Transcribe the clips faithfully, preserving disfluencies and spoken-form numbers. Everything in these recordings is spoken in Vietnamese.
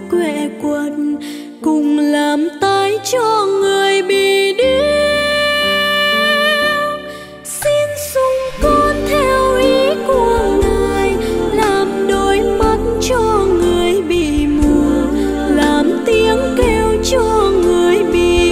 quẹ quật, cùng làm tái cho người bị điếc. Xin dùng con theo ý của Ngài, làm đôi mắt cho người bị mù, làm tiếng kêu cho người bị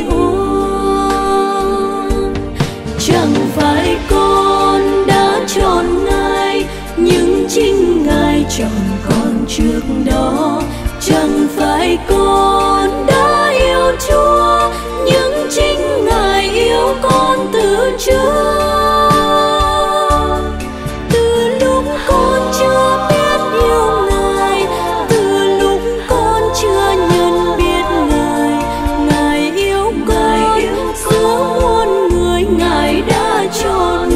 ốm. Chẳng phải con đã chọn Ngài, nhưng chính Ngài chọn con trước đó. Chẳng phải con đã yêu Chúa, nhưng chính Ngài yêu con từ trước. Từ lúc con chưa biết yêu Ngài, từ lúc con chưa nhận biết Ngài, Ngài yêu con, giữa muôn người Ngài đã chọn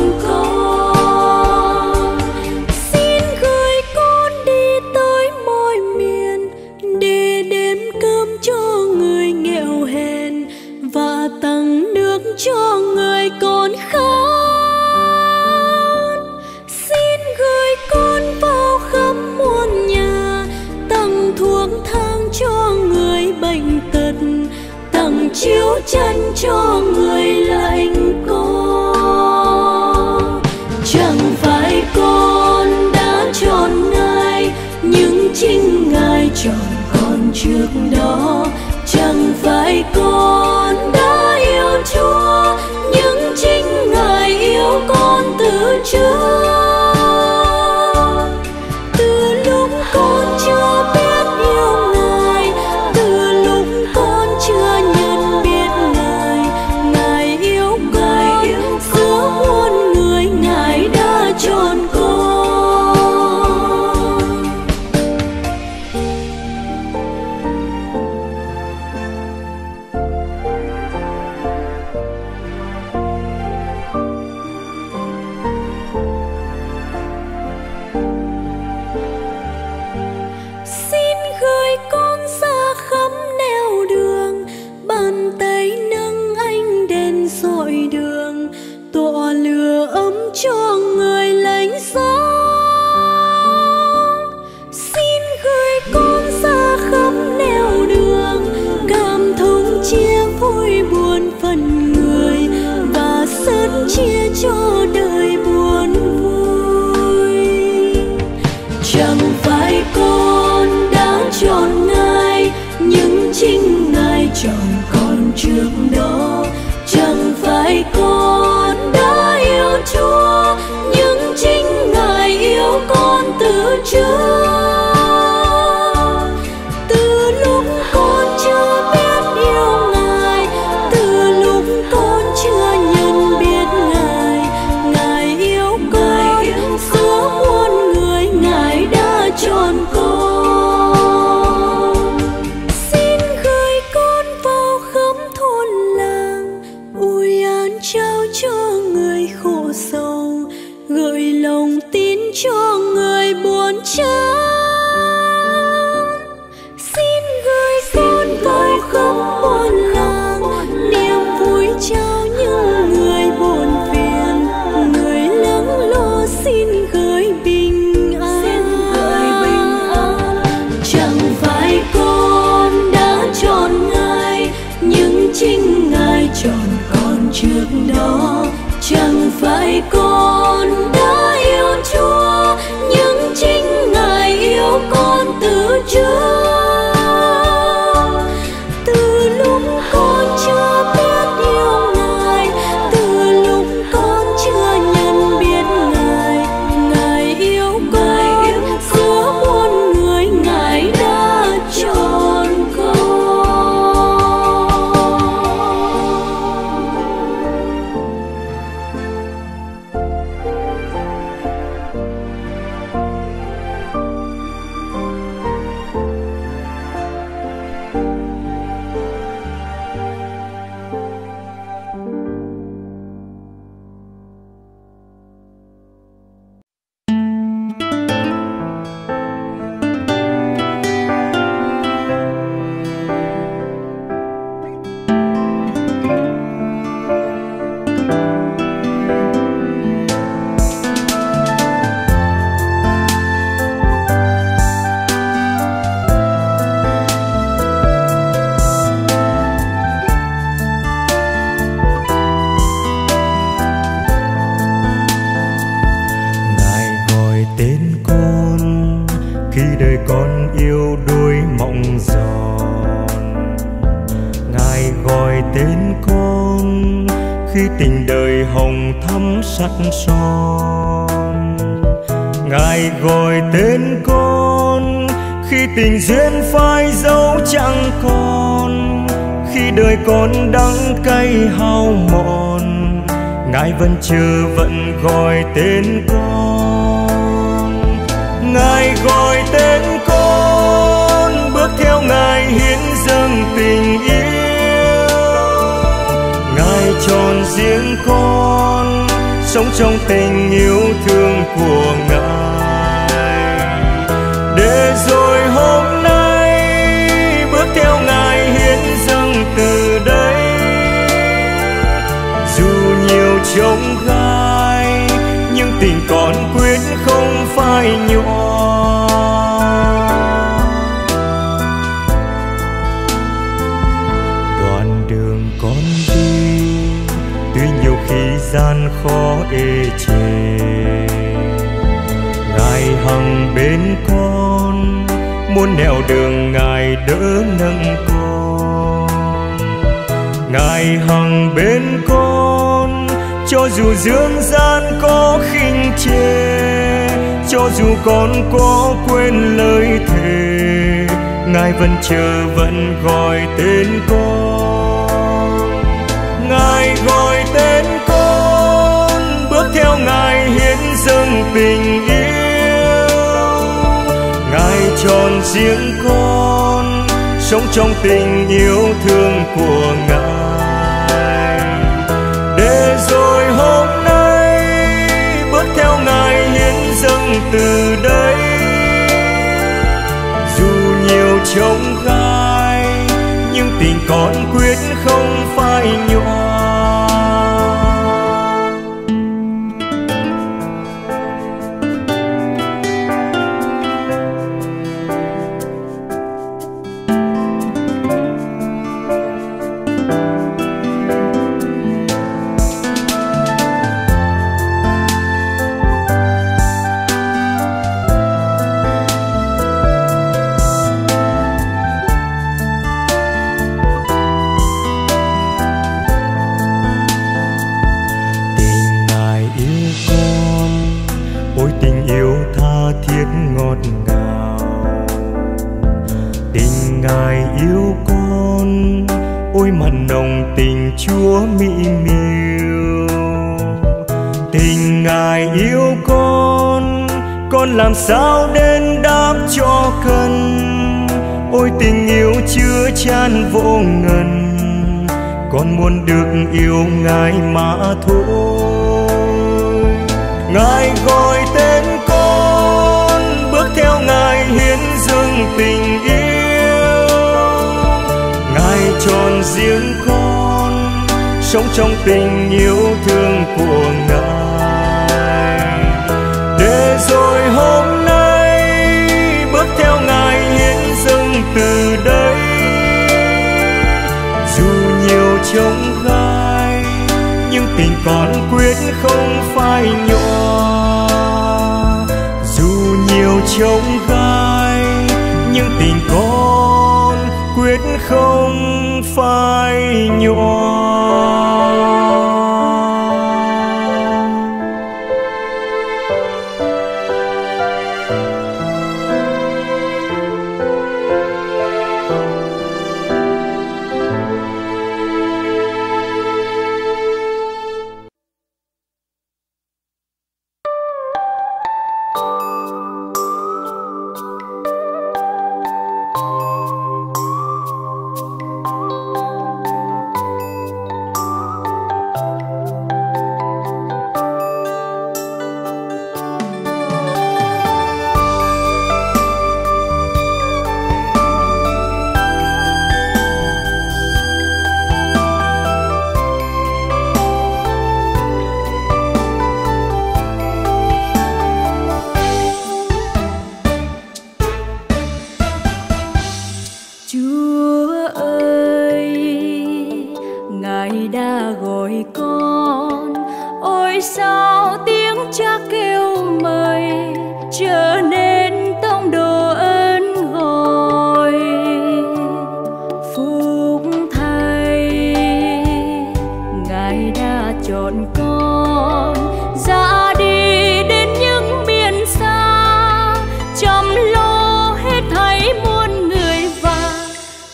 con. Xin gửi con đi tới mọi miền, để đem cơm cho người nghèo hèn và tặng nước cho người còn khát. Xin gửi con vào khắp muôn nhà, tặng thuốc thang cho người bệnh tật, tặng chiếu chăn cho người lạnh co. Chẳng phải con đã chọn Ngài, nhưng chính Ngài chọn con trước đó. Chẳng phải con đã yêu Chúa, nhưng chính Ngài yêu con từ trước. Từ lúc con chưa biết yêu Ngài, từ lúc con chưa nhận biết Ngài, Ngài yêu con, giữa muôn người Ngài đã chọn con. Xin gửi con ra khắp nẻo đường, bàn tay nâng ánh đèn dọi đường, tỏa lửa ấm cho người lạnh giá. Xin gửi con ra khắp nẻo đường, cảm thông chia vui buồn phần người, và sớt chia cho đời buồn vui. Chẳng phải con đã chọn Ngài, nhưng chính Ngài chọn con trước đó. Chẳng phải con đã yêu Chúa, nhưng chính Ngài yêu con từ trước. Từ lúc con chưa biết yêu Ngài, từ lúc con chưa nhận biết Ngài, Ngài yêu con, giữa muôn người Ngài đã chọn con. Xin gửi con vào khắp thôn làng, ủi an trao cho người khổ sầu, gửi lòng tin cho người buồn chán. Xin gửi con vào khắp buôn làng, niềm vui trao những người buồn phiền, người lắng lo xin gửi bình an. Chẳng phải con đã chọn Ngài, nhưng chính Ngài chọn con trước đó. Chẳng phải con đã yêu Chúa, nhưng chính Ngài yêu con từ trước. Từ lúc con chưa biết yêu Ngài, từ lúc con chưa nhận biết Ngài, Ngài yêu con, giữa muôn người Ngài đã chọn con. tình đời hồng thắm sắt son. Ngài gọi tên con khi tình duyên phai dấu chẳng còn, khi đời con đắng cay hao mòn, Ngài vẫn chờ vẫn gọi tên con. Ngài gọi tên con, bước theo Ngài hiến dâng tình yêu. Ngài chọn riêng con, sống trong tình yêu thương của Ngài, để rồi hôm nay bước theo Ngài hiến dâng từ đây. Dù nhiều chông gai nhưng tình con quyết không phai nhòa. Đoạn đường con đi tuy nhiều khi gian khó ê chề, Ngài hằng bên con, muôn nẻo đường Ngài đỡ nâng con. Ngài hằng bên con, cho dù dương gian có khinh chê, cho dù con có quên lời thề, Ngài vẫn chờ vẫn gọi tên con. Ngài gọi tên con, bước theo Ngài hiến dâng tình yêu. Ngài chọn riêng con, sống trong tình yêu thương của Ngài, để rồi hôm nay bước theo Ngài hiến dâng từ đây. Dù nhiều chông gai nhưng tình con quyết không phai nhòa. Chúa mỹ miều, tình Ngài yêu con, con làm sao đến đáp cho cần. Ôi tình yêu chứa chan vô ngần, con muốn được yêu Ngài mà thôi. Ngài gọi tên con, bước theo Ngài hiến dâng tình yêu. Ngài chọn riêng con, sống trong tình yêu thương của Ngài, để rồi hôm nay bước theo Ngài hiến dâng từ đây. Dù nhiều chông gai nhưng tình con quyết không phai nhòa. Dù nhiều chông gai nhưng tình con quyết không phai nhòa.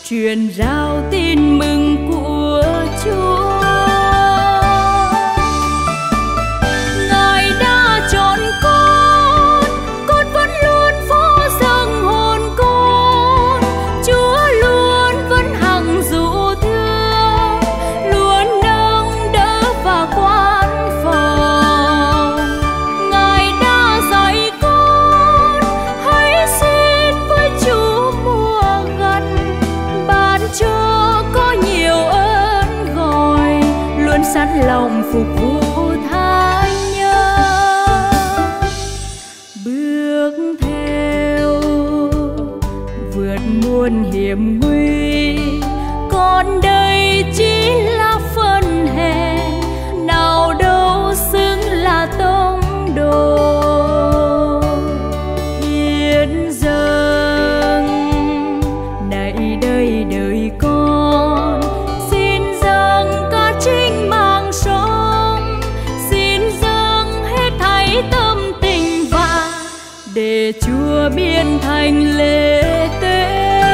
truyền rao tin mừng của Chúa. Ngài đã chọn con, con vẫn luôn phó dâng hồn con. Chúa luôn vẫn hằng dụ thương, luôn nâng đỡ và quan phòng. Ngài đã dạy con hãy xin với Chúa mùa gần, ban cho có nhiều ơn gọi, luôn sẵn lòng phục vụ tha nhân. Bước theo vượt muôn hiểm nguy, còn đây chỉ là phần hèn, nào đâu xứng là tông đồ. Hiến dâng này đây đời con, xin dâng cả chính mạng sống, xin dâng hết thảy tâm tình và để Chúa biến thành lễ tế.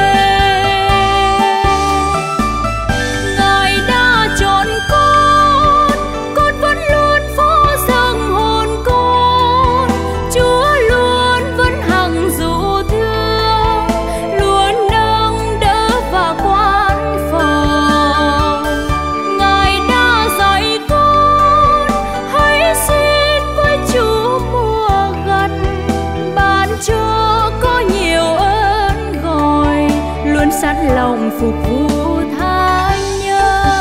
Ngài đã chọn con, con vẫn luôn phó dâng hồn con. Chúa luôn vẫn hằng dụ thương, luôn nâng đỡ và quan phòng. Ngài đã dạy con hãy xin với Chúa mùa gần, ban cho có nhiều ơn gọi, luôn sẵn lòng phục vụ tha nhân.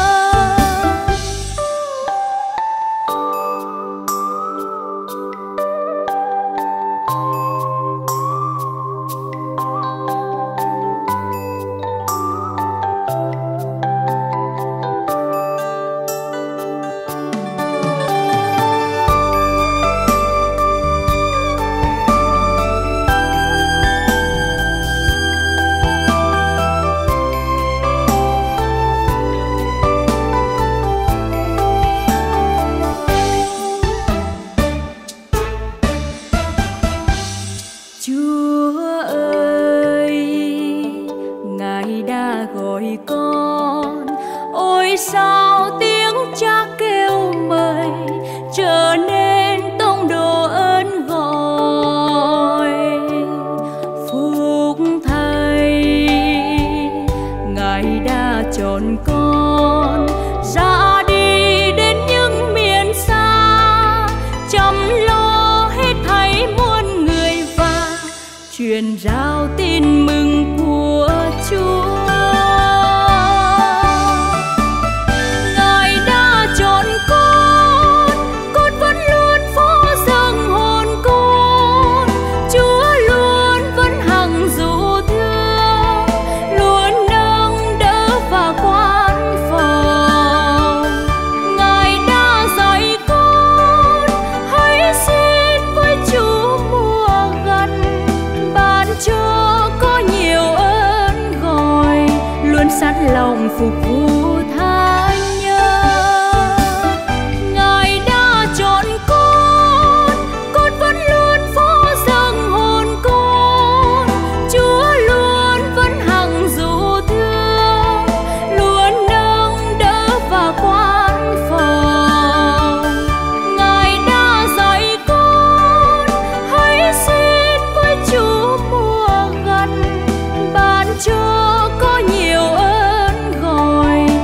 Chúa ơi, Ngài đã gọi con, ôi sao tiếng Cha kêu mời, trở nên tông đồ ơn gọi. Phúc thay, Ngài đã chọn con ra đi đến những miền xa, chăm lo hết thảy muôn người và truyền rao tin mừng của Chúa. Ngài đã chọn con, con vẫn luôn phó dâng hồn con. Chúa luôn vẫn hằng dụ thương, luôn nâng đỡ và quan phòng. Ngài đã dạy con hãy xin với Chúa mùa gần, ban cho có nhiều ơn gọi, luôn sẵn lòng phục vụ tha nhân. Ngài đã chọn con, con vẫn luôn phó dâng hồn con. Chúa luôn vẫn hằng dụ thương, luôn nâng đỡ và quan phòng. Ngài đã dạy con hãy xin với Chúa mùa gần, ban cho có nhiều ơn gọi,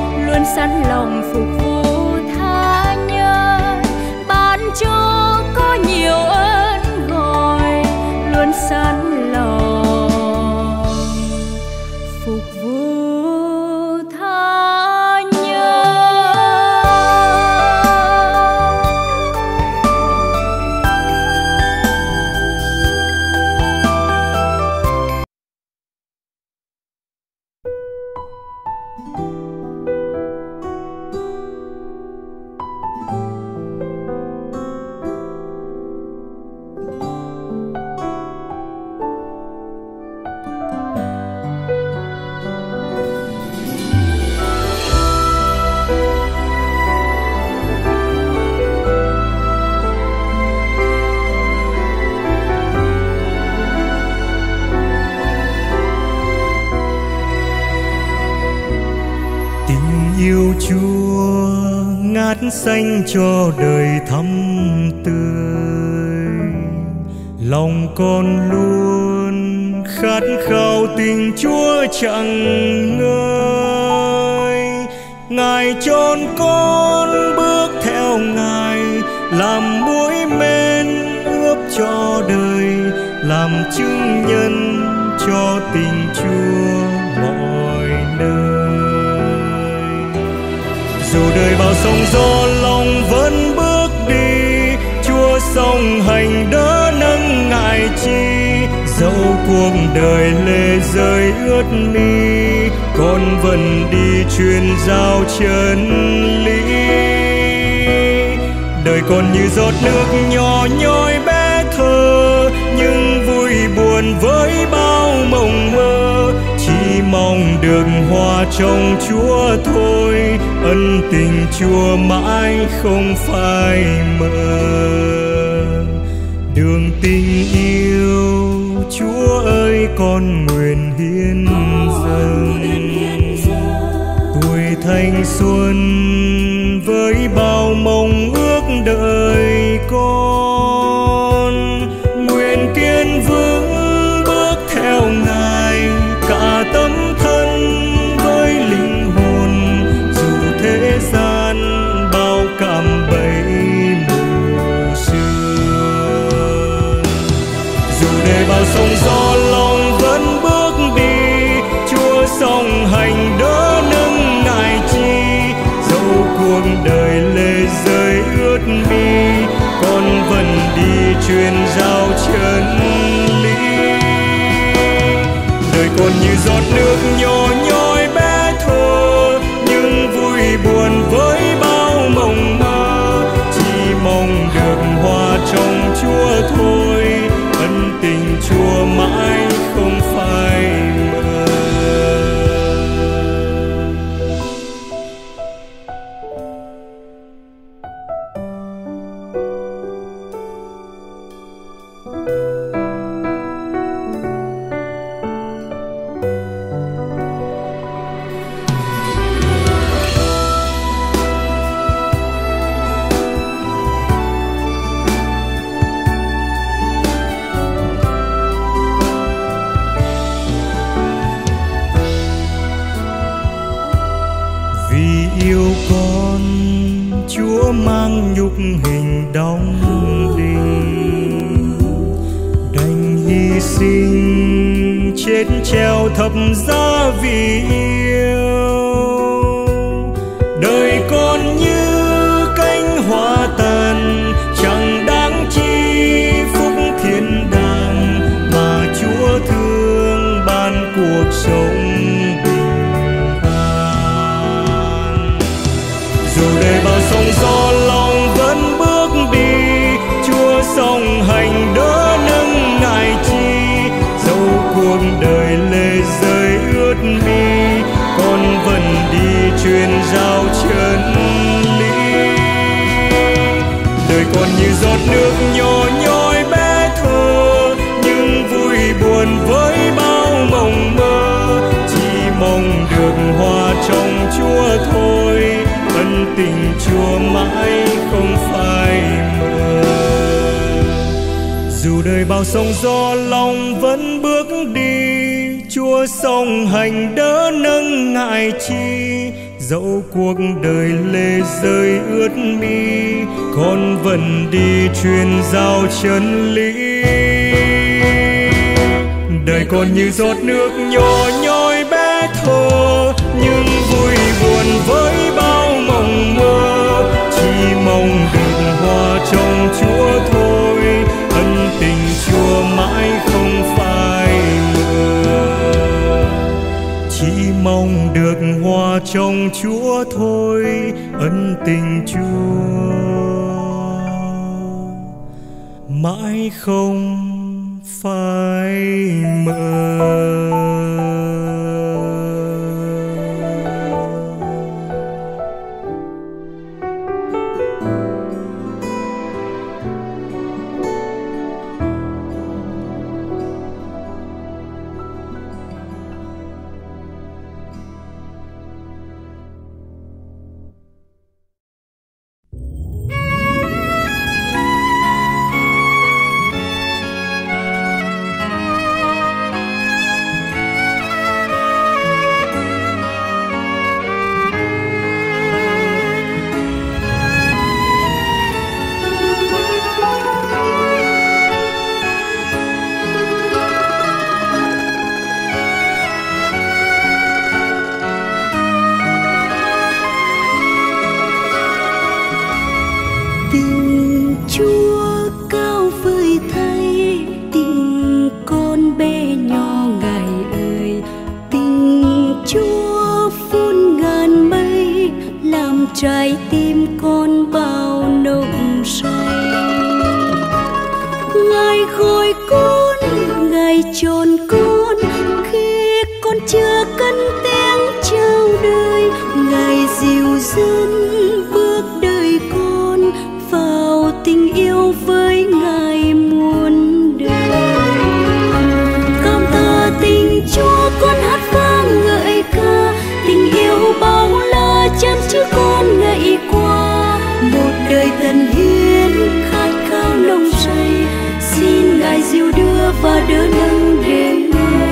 yêu Chúa ngát xanh cho đời thắm tươi, lòng con luôn khát khao tình Chúa chẳng ngơi. Ngài chọn con bước theo Ngài, làm muối men ướp cho đời, làm chứng nhân cho tình Chúa mọi nơi. Dù đời bao sóng gió lòng vẫn bước đi, Chúa song hành đỡ nâng Ngài chi. Dẫu cuộc đời lệ rơi ướt mi, con vẫn đi truyền giao chân lý. Đời còn như giọt nước nhỏ nhoi bé thơ, nhưng vui buồn với bao mộng mơ. Chỉ mong được hòa trong Chúa thôi, ân tình Chúa mãi không phai mờ. Đường tình yêu Chúa ơi con nguyện hiến dâng, tuổi thanh xuân với bao mong ước đời con. Nguyện kiên vững bước theo Ngài, cả tâm thân với linh hồn. Dù thế gian bao cạm bẫy mù sương, dù để bao sóng gió lòng vẫn bước đi, Chúa song hành đỡ nâng Ngài chi. Dẫu cuộc đời lệ rơi ướt mi, con vẫn đi truyền giao chân lý. Đời còn như giọt nước nhỏ nhoi bé thơ, nhưng vui buồn với bao mộng mơ. Chỉ mong được hòa trong Chúa thôi, ân tình Chúa mãi không phai mờ. Yêu con Chúa mang nhục hình đóng đinh, đành hy sinh chết treo thập giá vì yêu. Đời con như cánh hoa tàn, chẳng đáng chi phúc thiên đàng, mà Chúa thương ban cuộc sống. Dù đời bao sóng gió lòng vẫn bước đi, Chúa song hành đỡ nâng Ngài chi. Dẫu cuộc đời lệ rơi ướt mi, con vẫn đi truyền giao chân lý. Đời còn như giọt nước nhỏ nhoi bé thơ, nhưng vui buồn với bao mộng mơ. Chỉ mong được hòa trong Chúa thôi, ân tình Chúa mãi không phai mờ. Dù đời bao sóng gió lòng vẫn bước đi, Chúa song hành đỡ nâng Ngài chi. Dẫu cuộc đời lệ rơi ướt mi, con vẫn đi truyền giao chân lý. Đời còn như giọt nước nhỏ nhoi bé thơ, nhưng vui buồn với bao mộng mơ. Chỉ mong được hòa trong Chúa thôi, ân tình Chúa mãi không phai mờ. Chỉ mong được hòa trong Chúa thôi, ân tình Chúa mãi không phai mờ. trái tim con bao nồng say. Ngài gọi con, Ngài chọn con khi con chưa cất tiếng chào đời. Ngài dìu dắt bước đời con vào tình yêu với Ngài muôn đời. Cảm tạ tình Chúa, con hát vang ngợi ca, tình yêu bao la chăm chứ con ngày qua. Một đời tận hiến khát khao nồng say, xin Ngài dìu đưa và đỡ nâng đến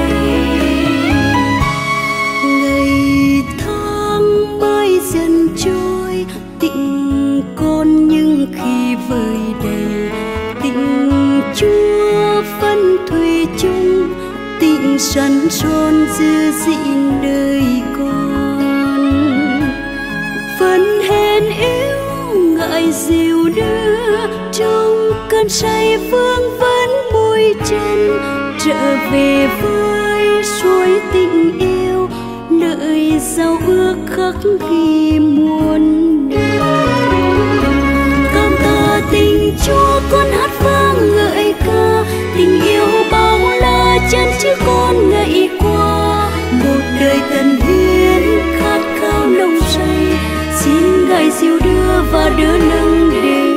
ngày tháng mãi dần trôi. Tình con nhưng khi vơi đầy, tình Chúa vẫn thủy chung, tình sẵn son giữ gìn đời con. Vẫn hèn yếu Ngài dìu đưa, trong cơn say vương vấn môi chân, trở về với suối tình yêu, lời giao ước khắc ghi muôn đời. Cảm tạ tình Chúa, con hát vang ngợi ca, tình yêu bao la chân chứ con ngày qua. Một đời tận hiến khát khao nồng say, xin Ngài dìu đưa và đỡ nâng đến.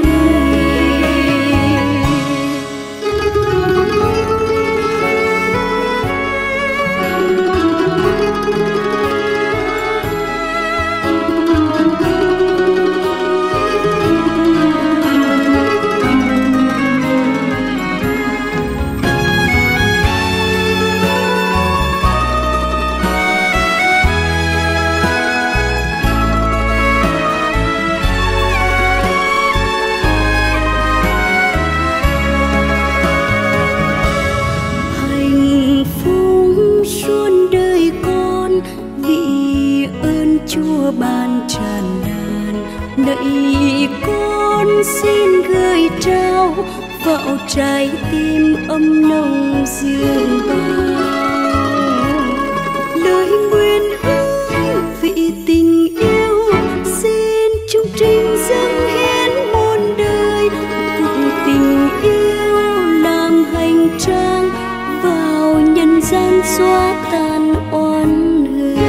Chúa ban tràn đàn, nạy con xin gửi trao vào trái tim ấm nồng dương bao. Lời nguyện ước vì tình yêu, xin chung trình dâng hiến muôn đời. Cùng tình yêu làm hành trang vào nhân gian xóa tan oan hờn.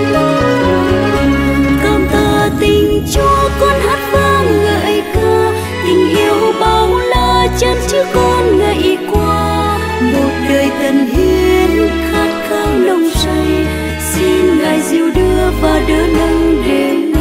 Tình Chúa, con hát vang ngợi ca, tình yêu bao la chân chứ con ngày qua. Một đời tận hiến khát khao nồng say, xin Ngài dìu đưa và đỡ nâng đến.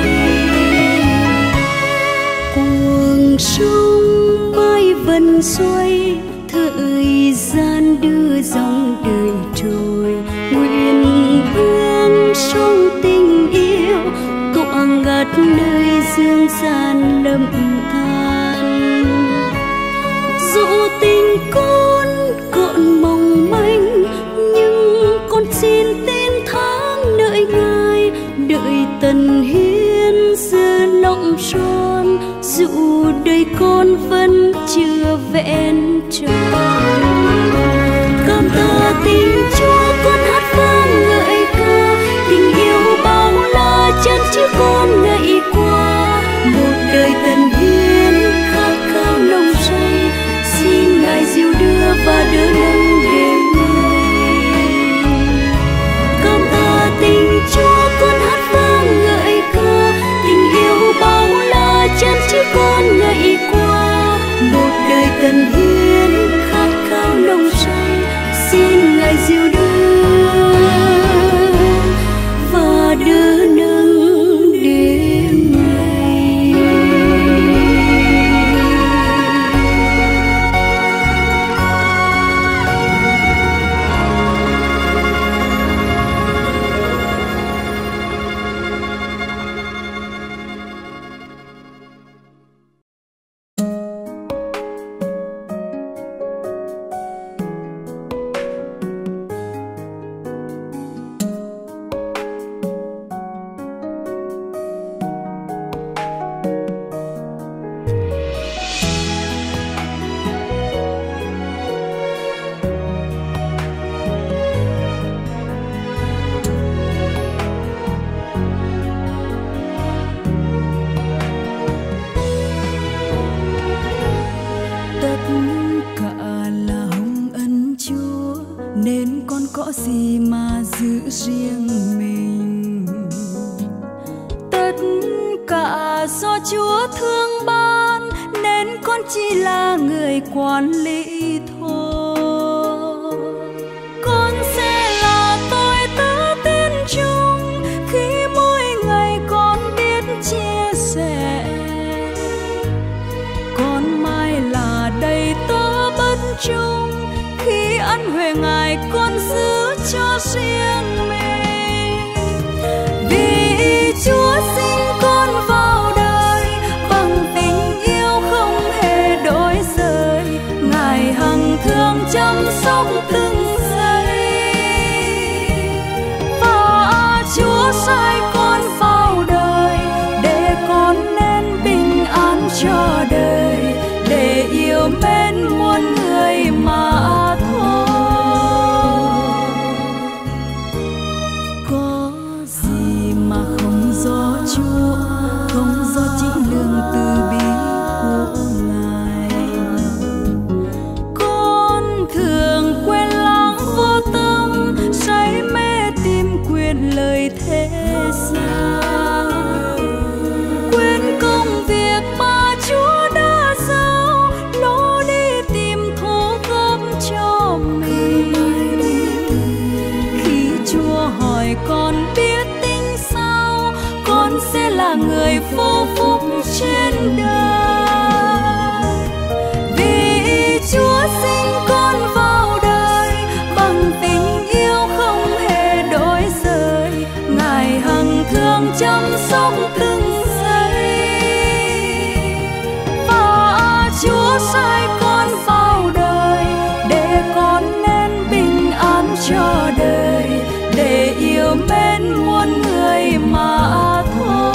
Cuồng sông mãi vần xoay, thời gian đưa dòng đời trôi. Nguyện hương sông tình yêu, tọa ngát nơi dương gian lầm than. Dù tình con còn mong manh, nhưng con xin tên tháng đợi Ngài. Đợi tần hiến giữa lòng son, dù đời con vẫn chưa vẹn tròn. Cảm tạ tình Chúa, con hát vang ngợi ca, tình yêu bao la chân chứ con ngày qua. Một đời tận hiến khát khao nồng say, xin Ngài dìu đưa và đỡ nâng đến. Cảm tạ tình Chúa, con hát vang ngợi ca, tình yêu bao la chân chứ con ngày qua. Một đời tận hiến khát khao Chúa thương ban nên con chỉ là người quản lý thôi. Con sẽ là tôi tớ tin chung khi mỗi ngày con biết chia sẻ. Con mai là đầy tớ bất chung khi ân huệ Ngài con giữ cho riêng mình. Vì Chúa sinh con vào đời bằng tình yêu không hề đổi rời. Ngài hằng thương chăm sóc từng giây. Và Chúa sai con vào đời để con nên bình an cho đời, để yêu mến muôn người mà thôi. Có gì mà không do Chúa, không do chính lương từ bi của Ngài. Con thường quên lãng vô tâm, say mê tìm quyền lời thế gian, quên công việc mà Chúa đã giao, lối đi tìm thu góp cho mình. Khi Chúa hỏi con biết tính sao, con sẽ là người vô phúc trên đời. Vì Chúa sinh con vào đời bằng tình yêu không hề đổi rời. Ngài hằng thương chăm sóc từng giây. Và Chúa sai con vào đời để con nên bình an cho đời, để yêu mến muôn người mà thôi.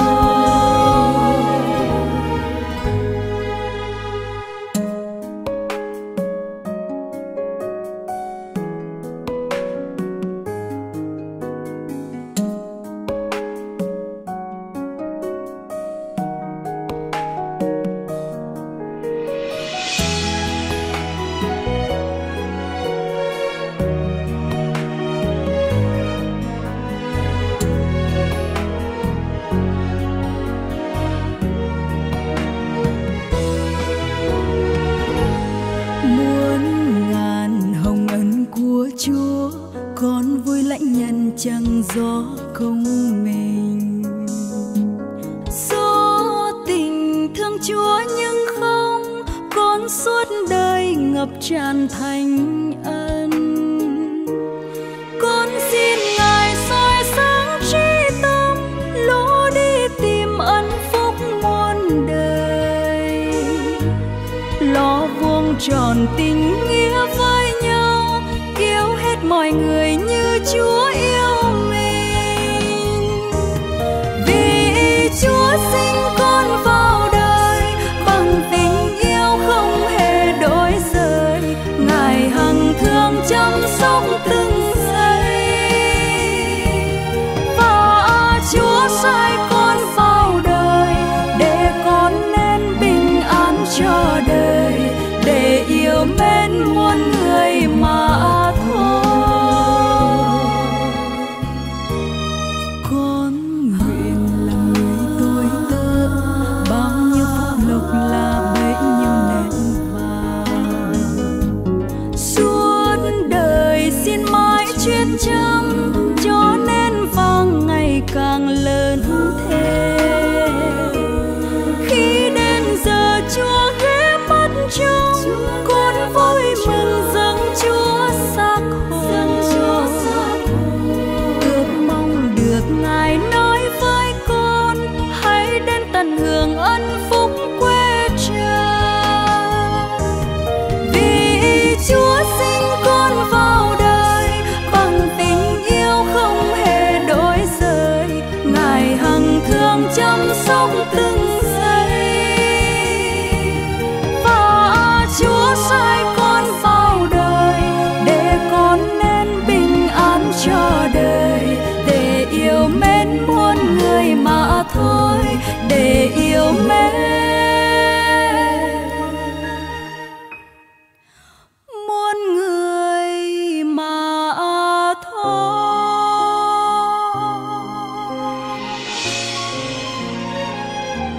Chúa con vui lãnh nhân chẳng gió công mình. Do tình thương Chúa nhưng không, con suốt đời ngập tràn thánh ân. Con xin Ngài soi sáng trí tâm, lối đi tìm ân phúc muôn đời. Lo vuông tròn tình nghĩa với nhau, yêu hết mọi người như Chúa yêu mình. Vì Chúa sinh con vào đời bằng tình yêu không hề đổi rời. Ngài hằng thương chăm sóc từng giây. Và Chúa sai con vào đời để con nên bình an cho đời, để yêu mến muôn người mà thôi. Con nguyện là người tôi tớ, bao nhiêu phúc lộc là bấy nhiêu nén vàng. Suốt đời xin mãi chuyên chăm, cho nên vàng ngày càng lớn thêm. Khi đến giờ Chúa ghé mắt trông, con vui mừng dâng Chúa xác hồn. Ước mong được Ngài nói với con, hãy đến tận hưởng ân phúc quê trời. Vì Chúa sinh con vào đời bằng tình yêu không hề đổi rời. Ngài hằng thương chăm sóc từng giây. Và Chúa sai con vào đời để con nên bình an cho đời, để yêu mến muôn người mà thôi, để yêu mến muôn người mà thôi.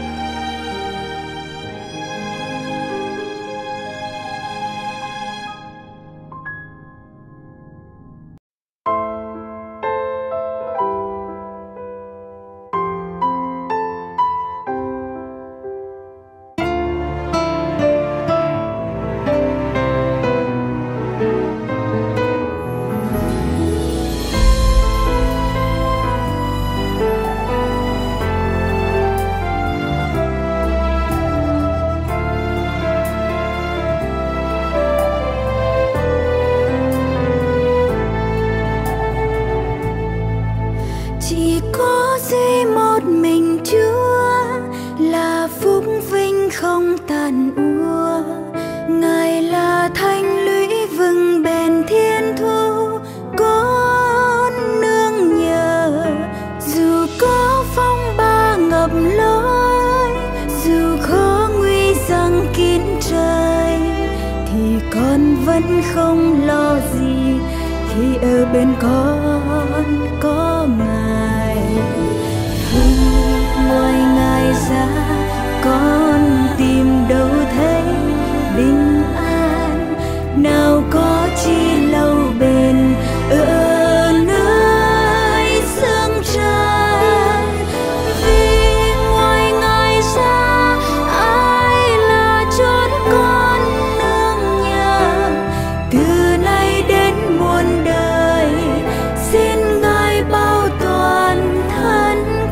có duy một mình Chúa là phúc vinh không tàn úa. Ngài là thanh lũy vững bền thiên thu, con nương nhờ. Dù có phong ba ngập lối, dù khó nguy giăng kín trời, thì con vẫn không lo gì khi ở bên con có Ngài. Vì ngoài Ngài ra con tìm đâu thấy bình an, nào có chi lâu bền ở nơi sương trần. Vì ngoài Ngài ra ai là chốn con nương nhờ. Từ nay đến muôn đời xin Ngài bao toàn thân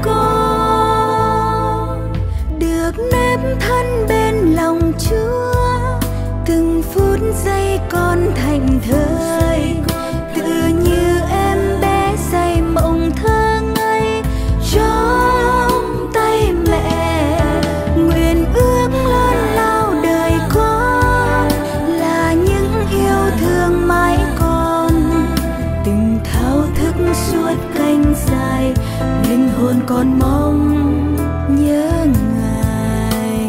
con, được nếp thân bên lòng Chúa. Từng phút giây con thành thơi, tự như em bé say mộng thơ ngây trong tay mẹ. Nguyện ước lớn lao đời con là những yêu thương mãi còn, từng thao thức suốt cánh dài, linh hồn còn mong nhớ Ngài.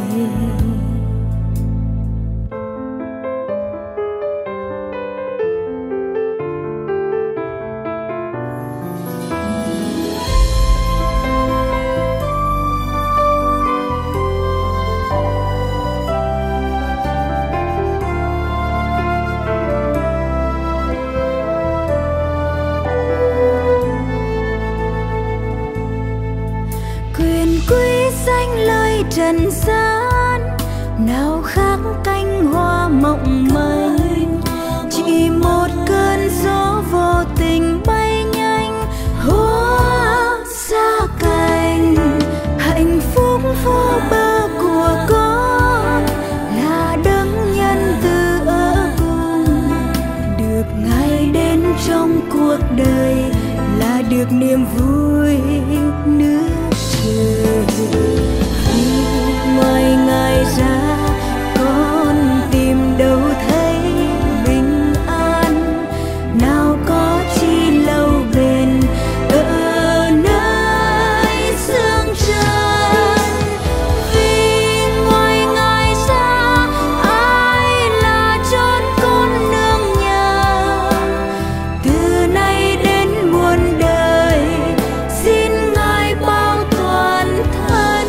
Quyền quý danh lời trần gian, nào khác cánh hoa mộng manh. Chỉ một cơn gió vô tình bay nhanh, hoa xa cành. Hạnh phúc vô bờ của con là đấng nhân từ ở cùng, được Ngài đến trong cuộc đời là được niềm vui nước trời. Vì ngoài Ngài ra con tìm đâu thấy bình an, nào có chi lâu bền ở nơi sương trần. Vì ngoài Ngài ra ai là chốn con nương nhờ. Từ nay đến muôn đời xin Ngài bao toàn thân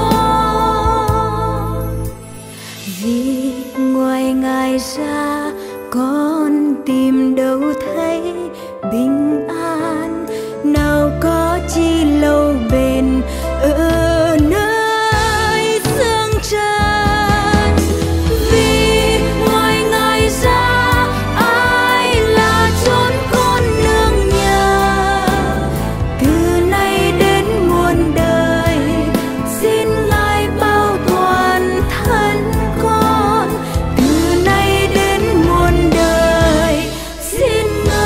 con. Vì ngoài Ngài ra con tìm đâu thấy bình an, nào có chi lâu bền ở nơi sương trần. Vì ngoài Ngài ra ai là chốn con nương nhờ. Từ nay đến muôn đời xin Ngài bao toàn thân con. Từ nay đến muôn đời xin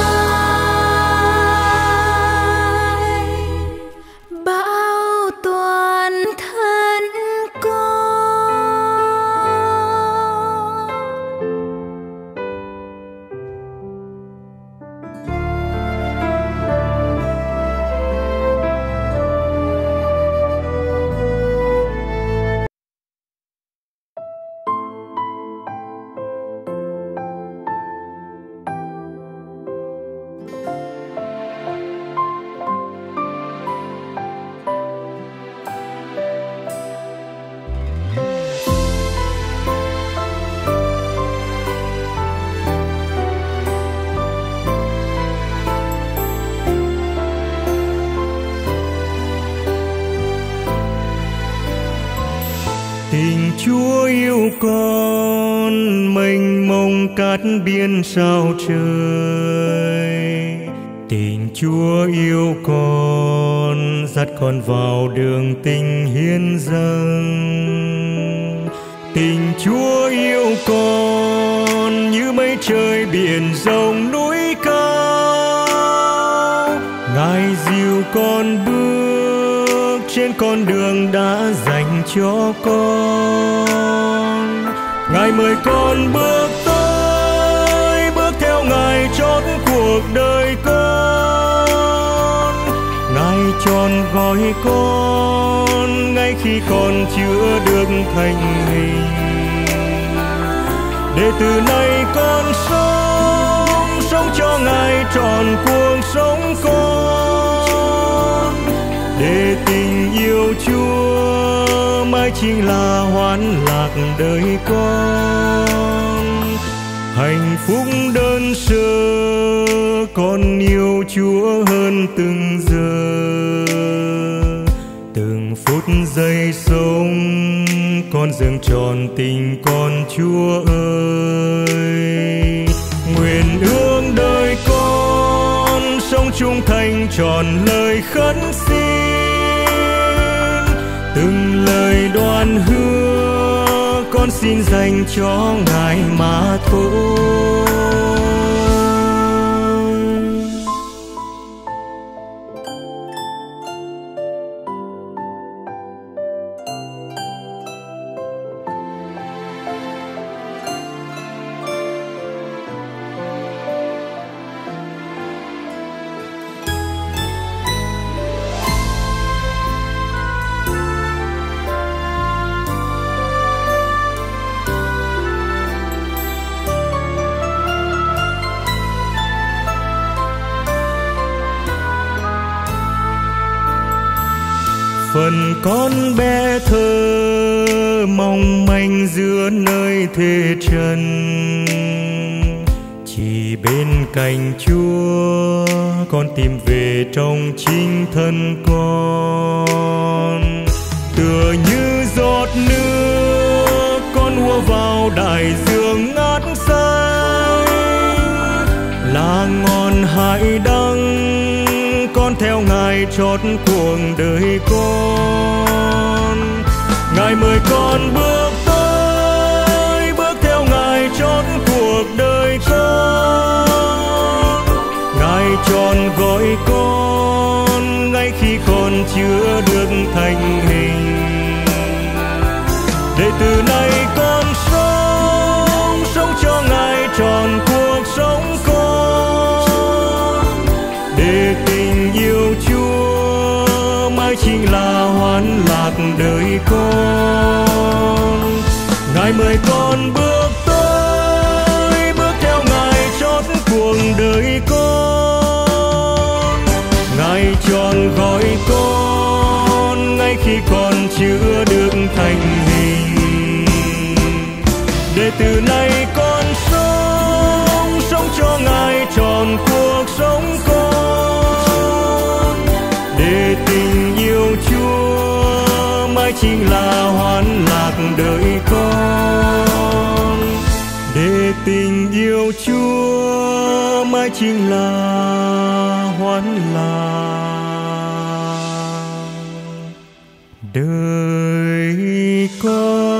Ngài bao toàn thân con. Tình Chúa yêu con mênh mông cát biển sao trời. Tình Chúa yêu con dắt con vào đường tình hiến dâng. Tình Chúa yêu con như mây trời biển rộng núi cao. Ngài dìu con bước trên con đường đã dành cho con. Ngài mời con bước tới, bước theo Ngài chót cuộc đời con. Ngài tròn gói con ngay khi còn chưa được thành hình, để từ nay con sống, sống cho Ngài trọn cuộc sống con. Để tình yêu Chúa mãi chính là hoan lạc đời con. Hạnh phúc đơn sơ con yêu Chúa hơn từng giờ, từng phút giây sống con dâng trọn tình con Chúa ơi. Nguyện ước đời con sống trung thành tròn lời khấn xin, từng lời đoan hứa con xin dành cho Ngài mà thôi. Phần con bé thơ mong manh giữa nơi thế trần, chỉ bên cạnh Chúa con tìm về trong chính thân con. Tựa như giọt nước con ùa vào đại dương ngát xanh, là ngọn hải đăng con theo Ngài chót cuộc đời con. Ngài mời con bước tới, bước theo Ngài chót cuộc đời con. Ngài tròn gọi con ngay khi còn chưa được thành hình, để từ nay con sống, sống cho Ngài tròn cuộc sống con. Để tình yêu Chúa mãi chính là hoan lạc đời con. Ngài mời con bước tới, bước theo Ngài chót cuộc đời con. Ngài tròn gọi con ngay khi còn chưa được thành hình, để từ nay con sống, sống cho Ngài tròn cuộc sống con. Để tình yêu Chúa mãi chính là hoan lạc đời con. Để tình yêu Chúa mãi chính là hoan lạc đời con.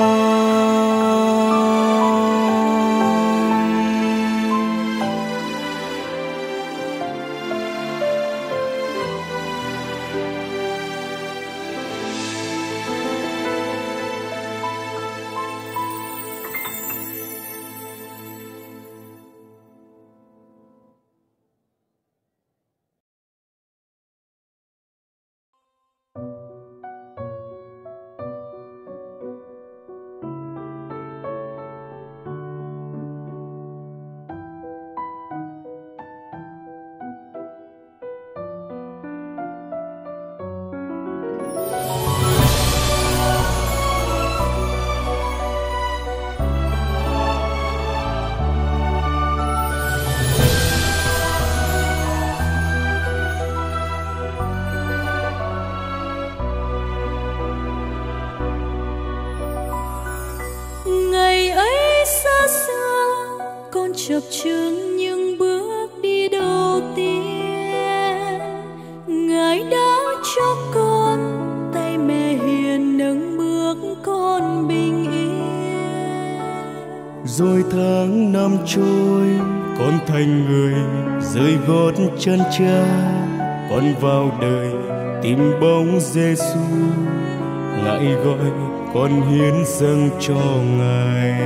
chập chững những bước đi đầu tiên. Ngài đã cho con tay mẹ hiền nâng bước con bình yên. Rồi tháng năm trôi, con thành người rơi gót chân cha. Con vào đời tìm bóng Giêsu, ngài gọi con hiến dâng cho ngài.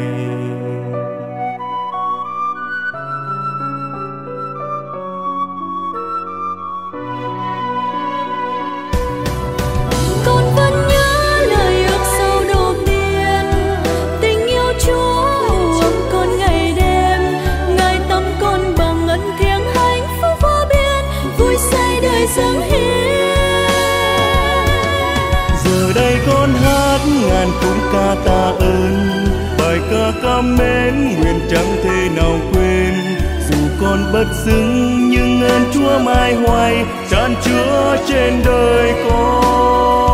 Ngàn cũng ca tạ ơn, bài ca cảm mến nguyện chẳng thể nào quên. Dù con bất xứng nhưng ơn Chúa mãi hoài tràn chứa trên đời con.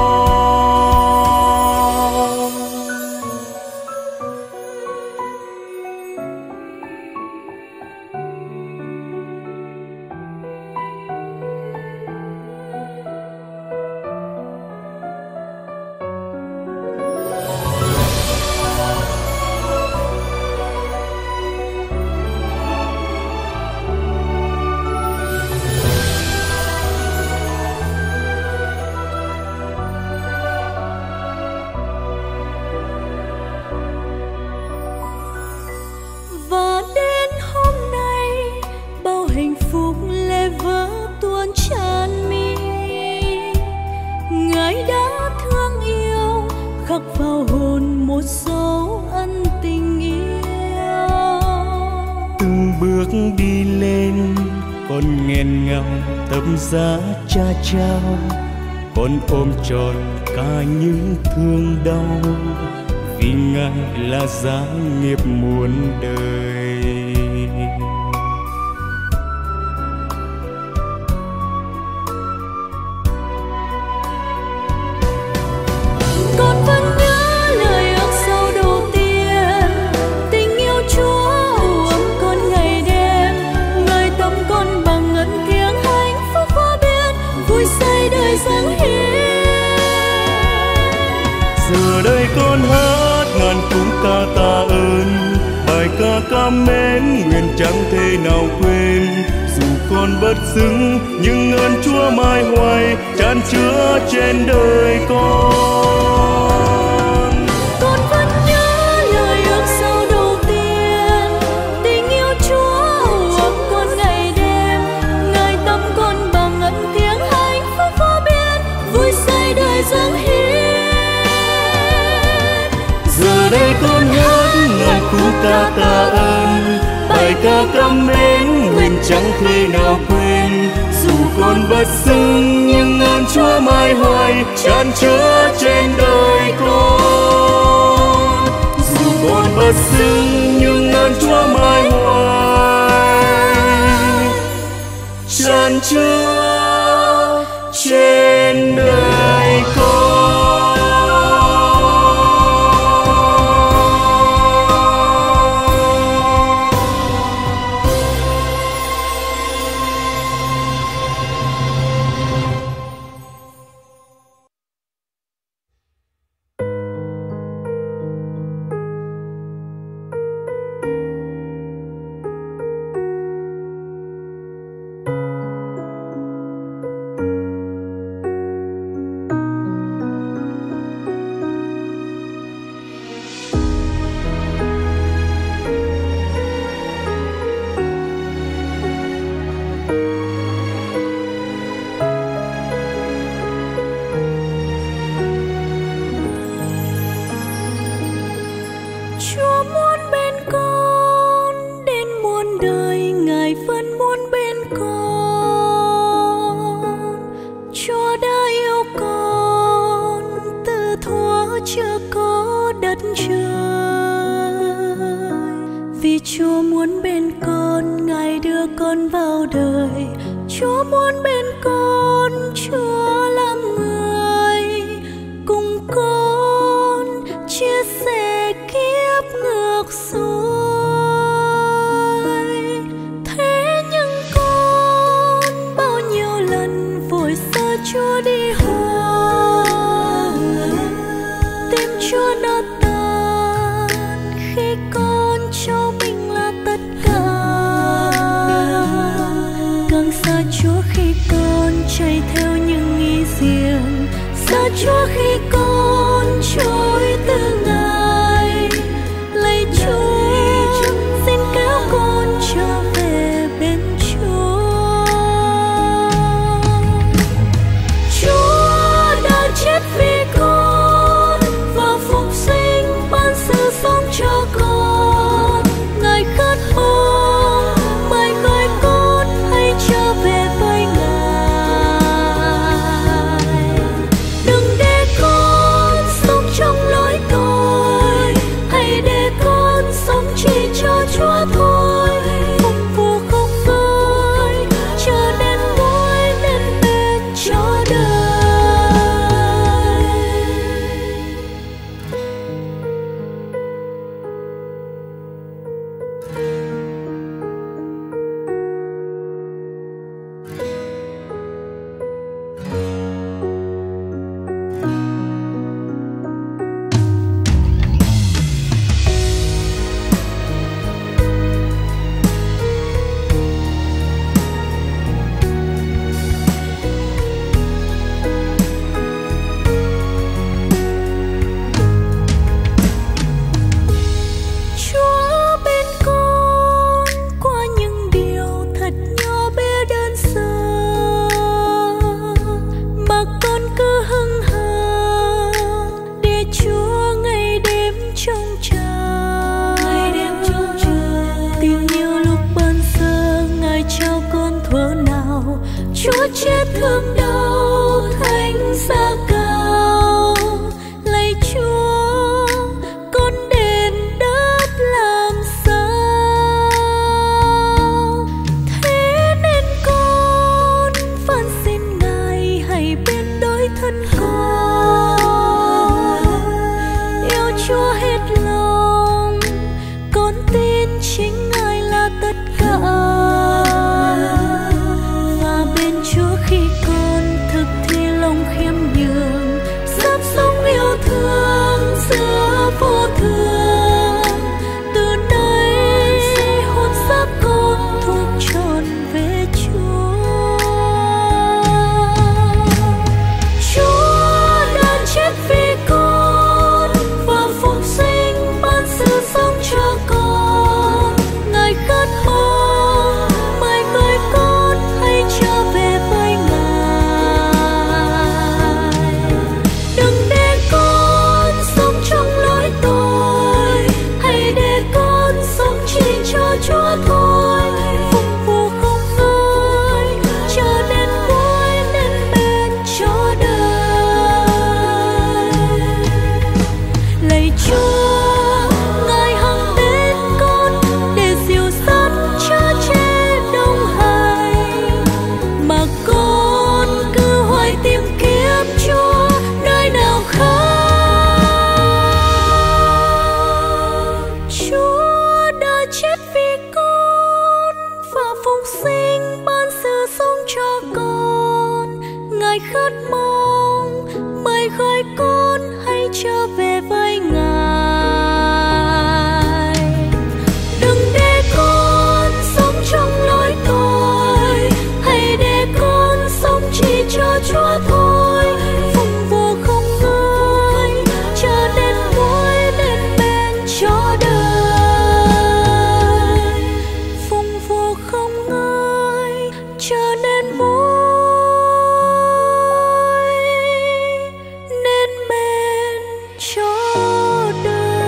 Vào hồn một dấu ân tình yêu, từng bước đi lên con nghẹn ngào tấm giá cha trao, con ôm trọn cả những thương đau, vì ngài là giá nghiệp muôn đời. Giờ đây con hát ngàn cũng ca tạ ơn, bài ca cảm mến nguyện chẳng thể nào quên. Dù con bất xứng nhưng ơn Chúa mãi hoài tràn chứa trên đời con. Con vẫn nhớ lời ước sau đầu tiên, tình yêu Chúa ôm con ngày đêm. Ngài tâm con bằng ân tiếng hạnh phúc vô biên, vui say đời dâng hiến. Giờ đây con hát ngàn cũng ca tạ ơn, bài ca cảm mến nguyện chẳng thể nào quên. Dù con bất xứng nhưng ơn Chúa mãi hoài tràn chứa trên đời con. Dù con bất xứng nhưng ơn Chúa mãi hoài tràn chứa trên đời con. Vì Chúa muốn bên con, Ngài đưa con vào đời. Chúa muốn bên con, Chúa làm người cùng con chia sẻ kiếp ngược xuôi. Thế nhưng con bao nhiêu lần vội xa Chúa đi hoài, tim Chúa đã tan khi con cho mình là tất cả. Càng xa Chúa khi con chạy theo những ý gì Chúa khi con trôi từ Ngài. Lạy Chúa, xin kéo con trở về bên Chúa. Chúa đã chết vì con và phục sinh ban sự sống cho con. Ngài khát mong mời gọi con hãy trở về với Ngài. Đừng để con sống trong lối tội, hãy để con sống chỉ cho Chúa thôi. Phục vụ không ngơi, chờ đến cuối đến bên cho đời. Chúa bên con qua những điều thật nhỏ bé đơn sơ, mà con cứ hững hờ để Chúa ngày đêm trông chờ. Ngày đêm trông chờ tìm nhiều lúc ban sơ, Ngài trao con thuở nào Chúa chết thương đau thánh giá cao. Lạy Chúa, con đền đáp làm sao? Thế nên con van xin Ngài hãy bên đôi thân con. Yêu Chúa hết lòng, con tin chính Ngài là tất cả. Và bên Chúa khi con thực thi lòng khiêm nhường, sắp sống yêu thương giữa vô thường. Từ nay hồn xác con thuộc trọn về Chúa. Chúa đã chết vì con và phục sinh ban sự sống cho con. Ngài khát mong mời gọi con hãy trở về với Ngài. Đừng để con sống trong lối tội, hãy để con sống chỉ cho Chúa thôi. Phục vụ không ngơi, chờ đến cuối đến bên cho đời. Lạy Chúa, Ngài hằng đến con để dìu dắt chở che đồng hành, mà con cứ hoài tìm kiếm Chúa nơi nào khác. Chúa đã chết vì con và phục sinh ban sự sống cho con. Ngài khát mong mời gọi con hãy trở về với Ngài. Đừng để con sống trong lối tội, hãy để con sống chỉ cho Chúa thôi. Phục vụ không ngơi, chờ đến cuối đến bên cho đời. Phục vụ không ngơi, chờ đến cuối đến bên cho đời.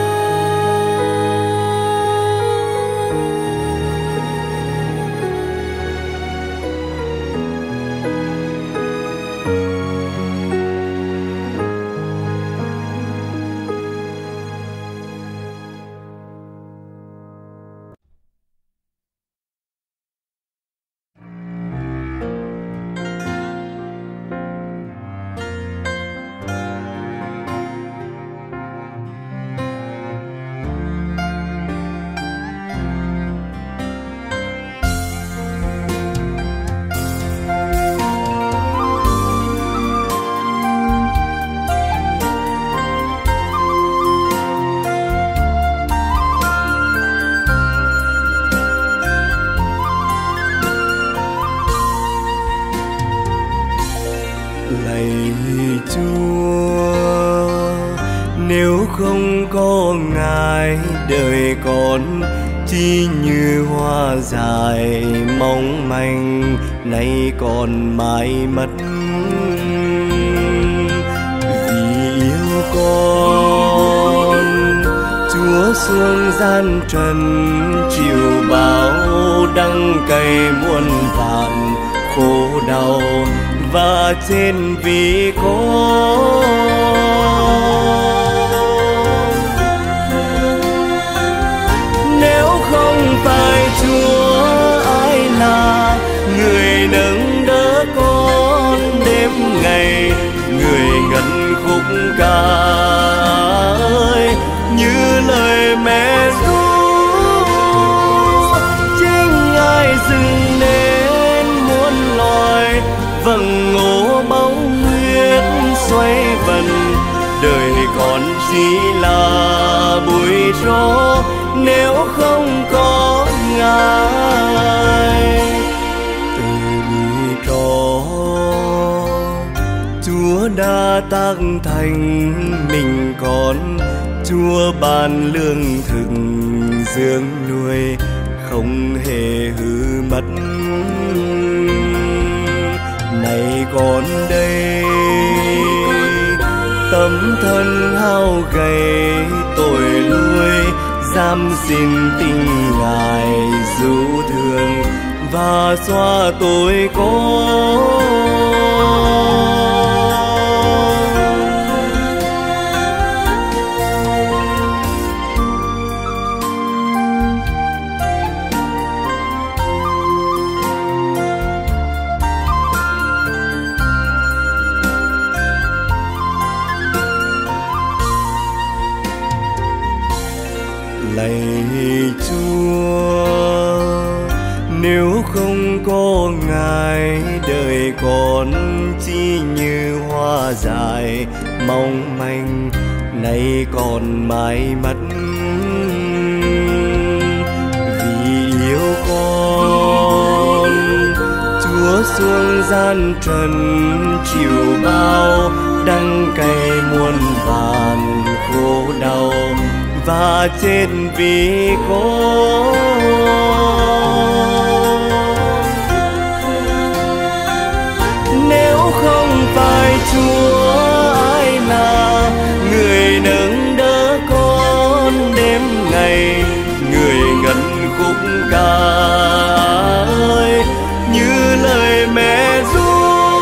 Lạy Chúa, Nếu không có Ngài đời con chỉ như hoa dài mong manh, nay còn mãi mất. Vì yêu con Chúa xuống gian trần chịu bao đắng cay muôn vàn khổ đau và chết vì con. Nếu không phải Chúa ai là người nâng đỡ con đêm ngày, người ngân khúc ca ơi như lời mẹ ru. Chính Ngài dựng nên muôn loài vầng ngô bóng huyết xoay vần. Đời con chỉ là bụi tro nếu không có Ngài. Từ bụi tro Chúa đã tác thành mình con, Chúa ban lương thực dưỡng nuôi không hề hư mất. Này con đây tấm thân hao gầy tội lỗi, giam xin tình Ngài dịu thương và xóa tội con. Lạy Chúa, nếu không có Ngài đời con chỉ như hoa dài mong manh, nay còn mãi mất. Vì yêu con Chúa xuống gian trần chịu bao đắng cay muôn vàn khổ đau và chết vì con. Nếu không phải Chúa ai là người nâng đỡ con đêm ngày, người ngân khúc ca ơi như lời mẹ ru.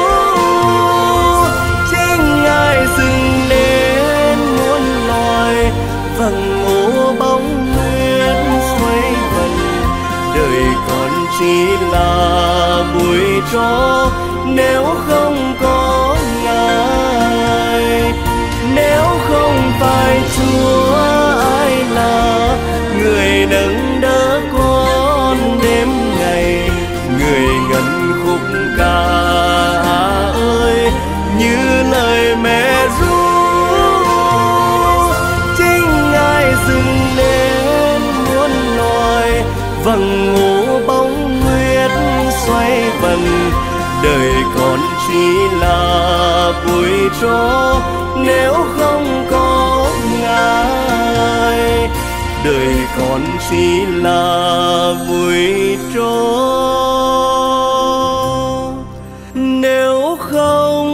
Chính Ngài dựng nên muôn loài vầng ngô bóng nguyên xoay vần. Đời con chỉ là bụi tro nếu không có Ngài. Nếu không phải Chúa ai là người nâng đỡ con đêm ngày, người ngân khúc ca ơi như lời mẹ ru. Dừng lên muôn loài vầng ngô bóng huyết xoay vần. Đời con chỉ là bụi tro nếu không có Ngài. Đời con chỉ là bụi tro nếu không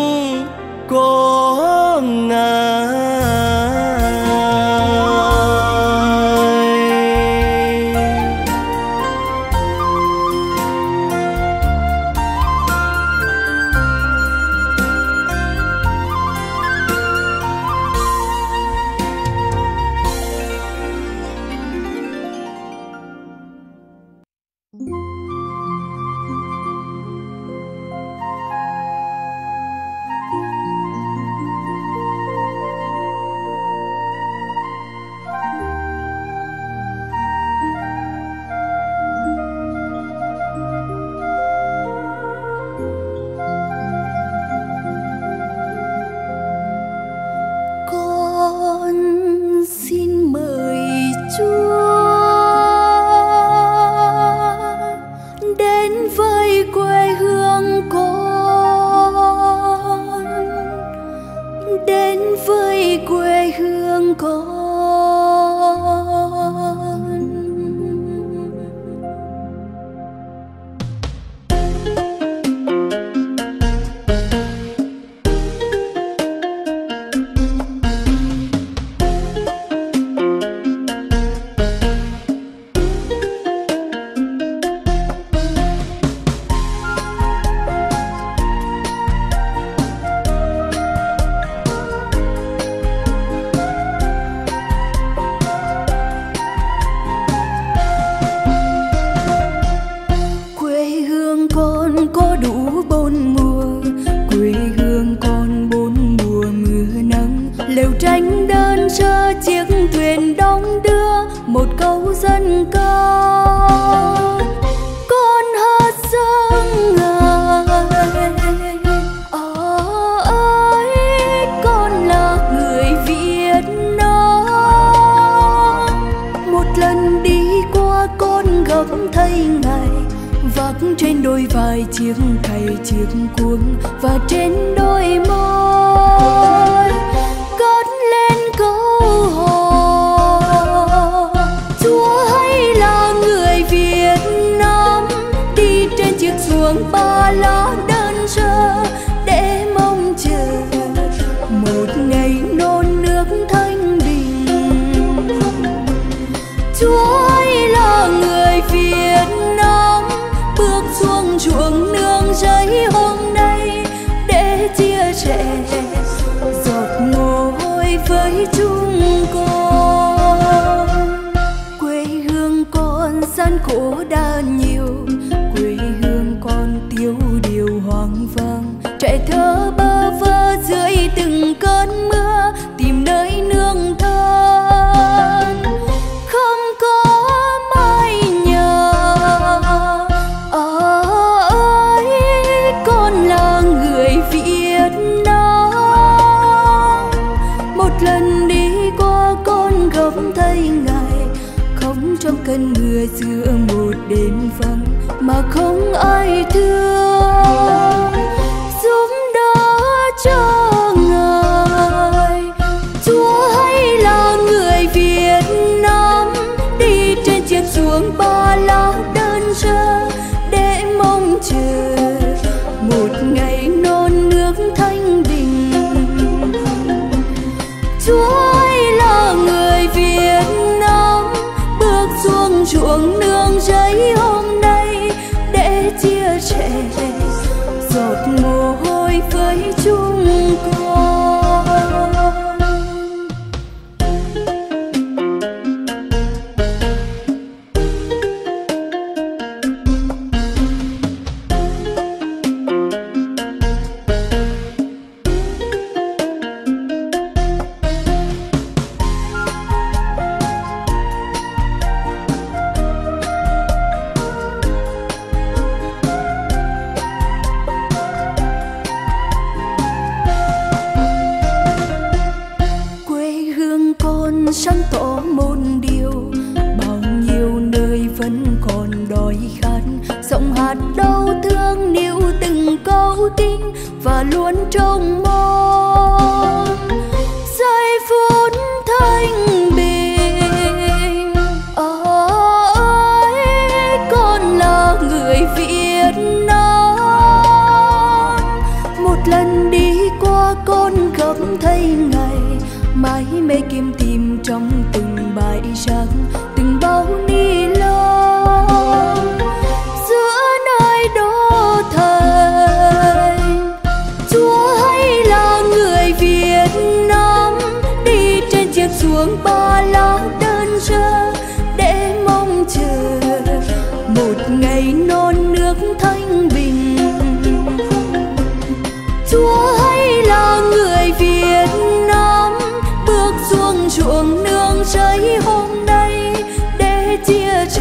có Ngài. Quê quê hương con. Một câu dân ca con hát dâng ngài ơi, con là người Việt Nam. Một lần đi qua con gặp thấy ngài vác trên đôi vai chiếc cày chiếc cuống, và trên đôi môi cất lên câu hỏi: Chúa hay là người Việt Nam đi trên chiếc xuồng ba lá đơn sơ để mong chờ một ngày non nước thanh bình. Chúa hay là người Việt Nam bước xuống chuồng nương giấy hôm nay để chia sẻ giọt mồ hôi với chúng con. Quê hương con gian khổ đã nhiều, quê hương con tiêu điều hoang vắng, trẻ thơ bơ vơ dưới từng cơn mưa tìm nơi nương thân. Không có mái nhà ơi, con là người Việt Nam. Một lần đi qua con gặp thấy ngài không trong cơn mưa giữa một đêm vắng mà không ai thương giúp đỡ cho ngài. Chúa hay là người Việt Nam đi trên chiếc xuồng ba lá đơn sơ để mong chờ một ngày non nước thanh bình. Chúa hay là người Việt Nam bước xuống chuồng nương giấy hôm nay để chia sẻ giọt mồ hôi với chúng con. Sáng tỏ một điều, bao nhiêu nơi vẫn còn đói khát, giọng hát đau thương níu từng câu kinh và luôn trông mong giây phút thanh bình. Ôi, con là người Việt Nam. Một lần đi qua con gặp thấy ngài mãi mê kiếm tìm trong từng bãi rác, từng bao ni lông giữa nơi đô thành. Chúa hay là người Việt Nam đi trên chiếc xuồng ba lá đơn sơ để mong chờ một ngày non nước thanh bình. Chúa hay là người Việt Nam bước xuống chuồng nương giấy hôm nay để chia sẻ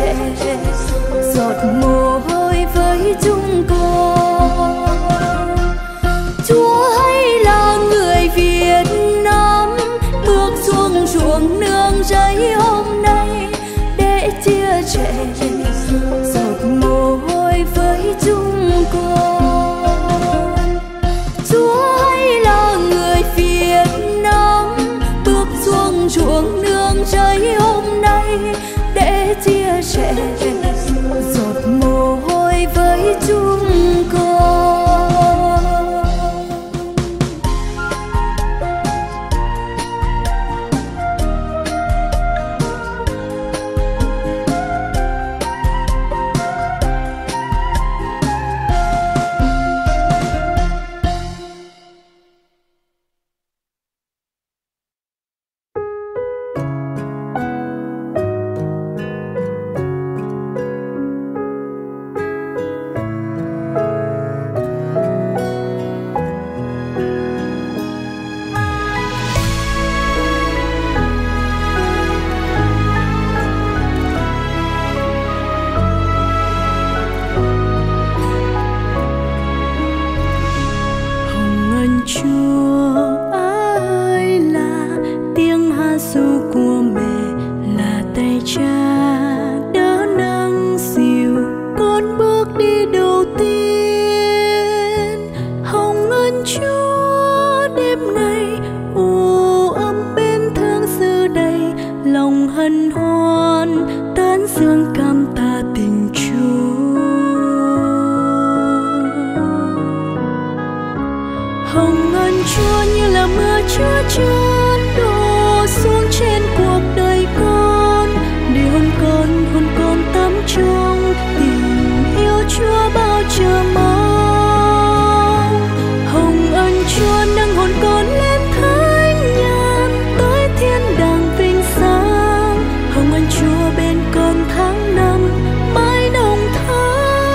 Chúa trơn đổ xuống trên cuộc đời con, để hồn con hồn con tắm trong tình yêu Chúa bao chờ mong. Hồng ân Chúa nâng hồn con lên thánh nhân, tới thiên đàng vinh sáng. Hồng ân Chúa bên con tháng năm mãi đồng thắm.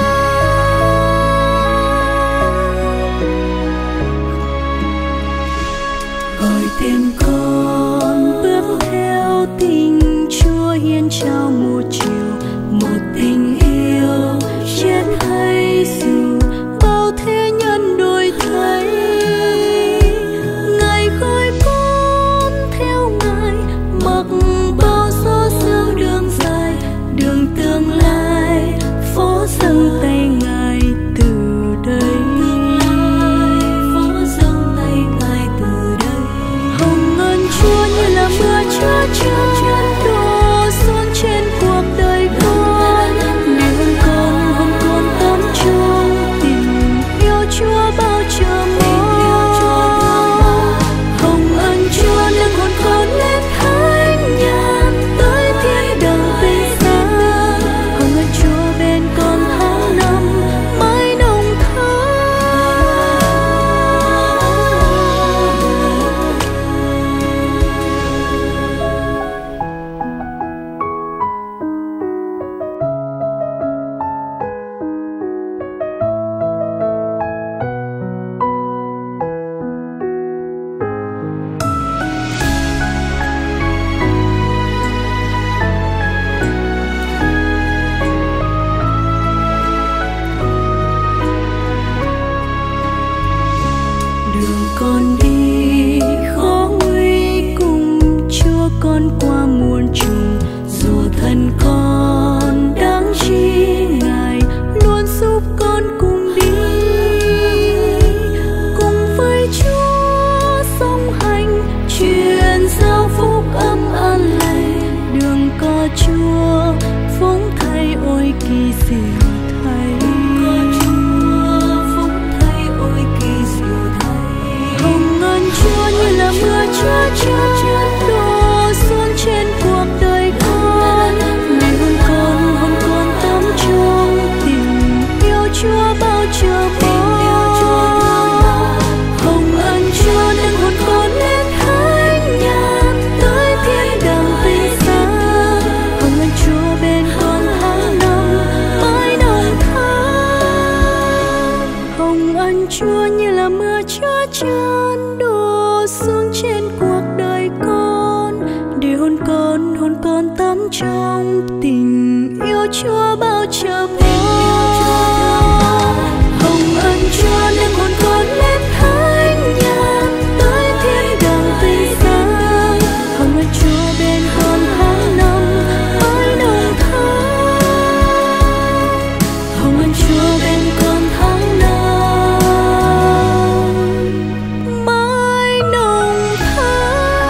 Gọi tên con bước theo tình Chúa hiến trao một chiều, một tình yêu chết hay dù bao thế nhân đổi thay. Ngài gọi con theo Ngài, mặc bao gió sương đường dài, đường tương lai phó dâng tay Ngài từ đây. Phó dâng tay Ngài từ đây. Hồng ân Chúa như là mưa Chúa trơn đổ xuống trên cuộc đời con, để hồn con hồn con tắm trong tình yêu Chúa bao chờ mong. Hồng ân Chúa nâng hồn con lên thánh nhân, tới thiên đàng vinh sáng. Hồng ân Chúa bên con tháng năm mãi đồng thắm. Đường con đi khó nguy, cùng Chúa con qua muôn trùng. Dù thân con đáng chi, Ngài luôn giúp con cùng đi. Cùng với Chúa song hành, truyền giao phúc âm an lành. Đường có Chúa phóng thay ôi kỳ diệu thay. Có Chúa phóng thay ôi kỳ diệu thay. Hồng ân Chúa như là mưa Chúa trơn đổ xuống trên cuộc đời con, để hồn con hồn con tắm trong tình yêu Chúa bao chờ mong. Hồng ân Chúa nâng hồn con lên thánh nhân, tới thiên đàng vinh sáng. Hồng ân Chúa bên con tháng năm mãi đồng thắm. Hồng ân Chúa như là mưa Chúa trơn đổ xuống trên cuộc đời con, để hồn con hồn con tắm trong tình yêu Chúa bao chờ mong. Hồng ân Chúa nâng hồn con lên thánh nhân, tới thiên đàng vinh sáng. Hồng ân Chúa bên con tháng năm mãi đồng thắm. Hồng ân Chúa bên con tháng năm mãi đồng thắm.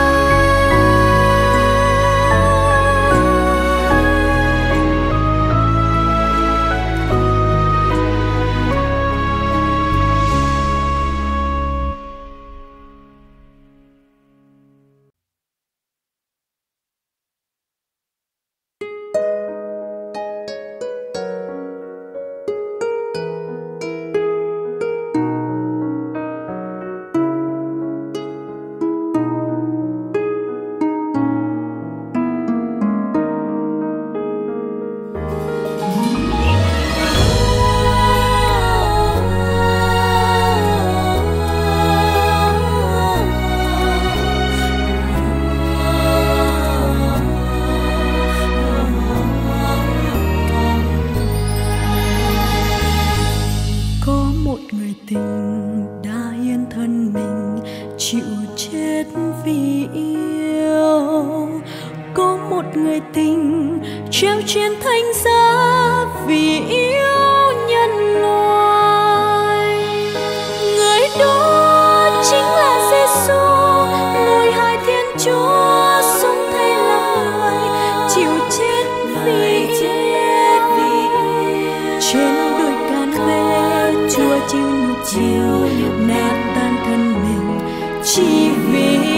người tình treo trên thánh giá vì yêu nhân loại. Người đó chính là Giêsu, người hai Thiên Chúa xuống thay làm người, chịu chết vì chết vì trên đôi can vệ Chúa chịu nhục chịu nát tan thân mình chỉ vì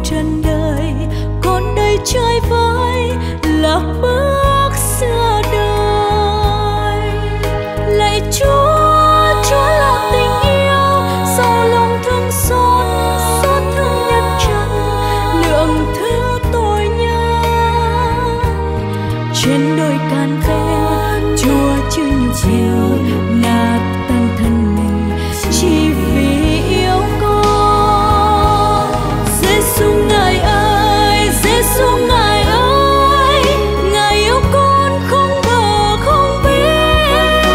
trần đời, còn đây chơi vơi là bước xưa đời. Lạy Chúa, Chúa là tình yêu, sâu lòng thương xót, xót thương nhân trần, lượng thứ tội nhân. Trên đôi can khen, Chúa chưng chiều nạp tan thân mình chỉ vì yêu con. Giêsu Ngài ơi, Giêsu Ngài ơi, Ngài yêu con không bờ không biết.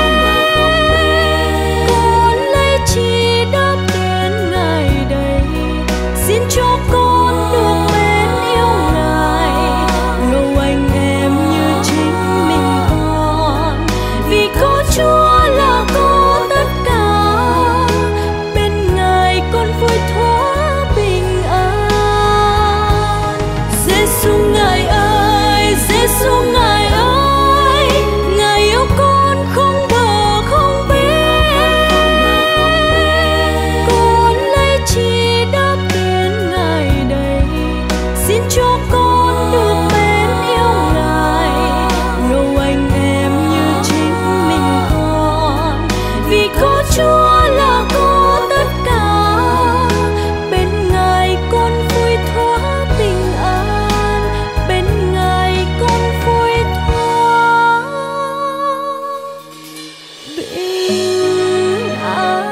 Con lấy chi đáp đến Ngài đây, xin cho con được mến yêu Ngài, yêu anh em như chính mình con. Vì có Chúa là có tất cả, bên Ngài con vui thỏa bình an. Giêsu Ngài ơi, Giêsu Ngài ơi, Ngài yêu con không bờ không biết. Con lấy chi đáp đến Ngài đây, xin cho con được mến yêu Ngài, yêu anh em như chính mình con. Vì có Chúa là có tất cả, bên Ngài con vui thỏa bình an, bên Ngài con vui thỏa bình an.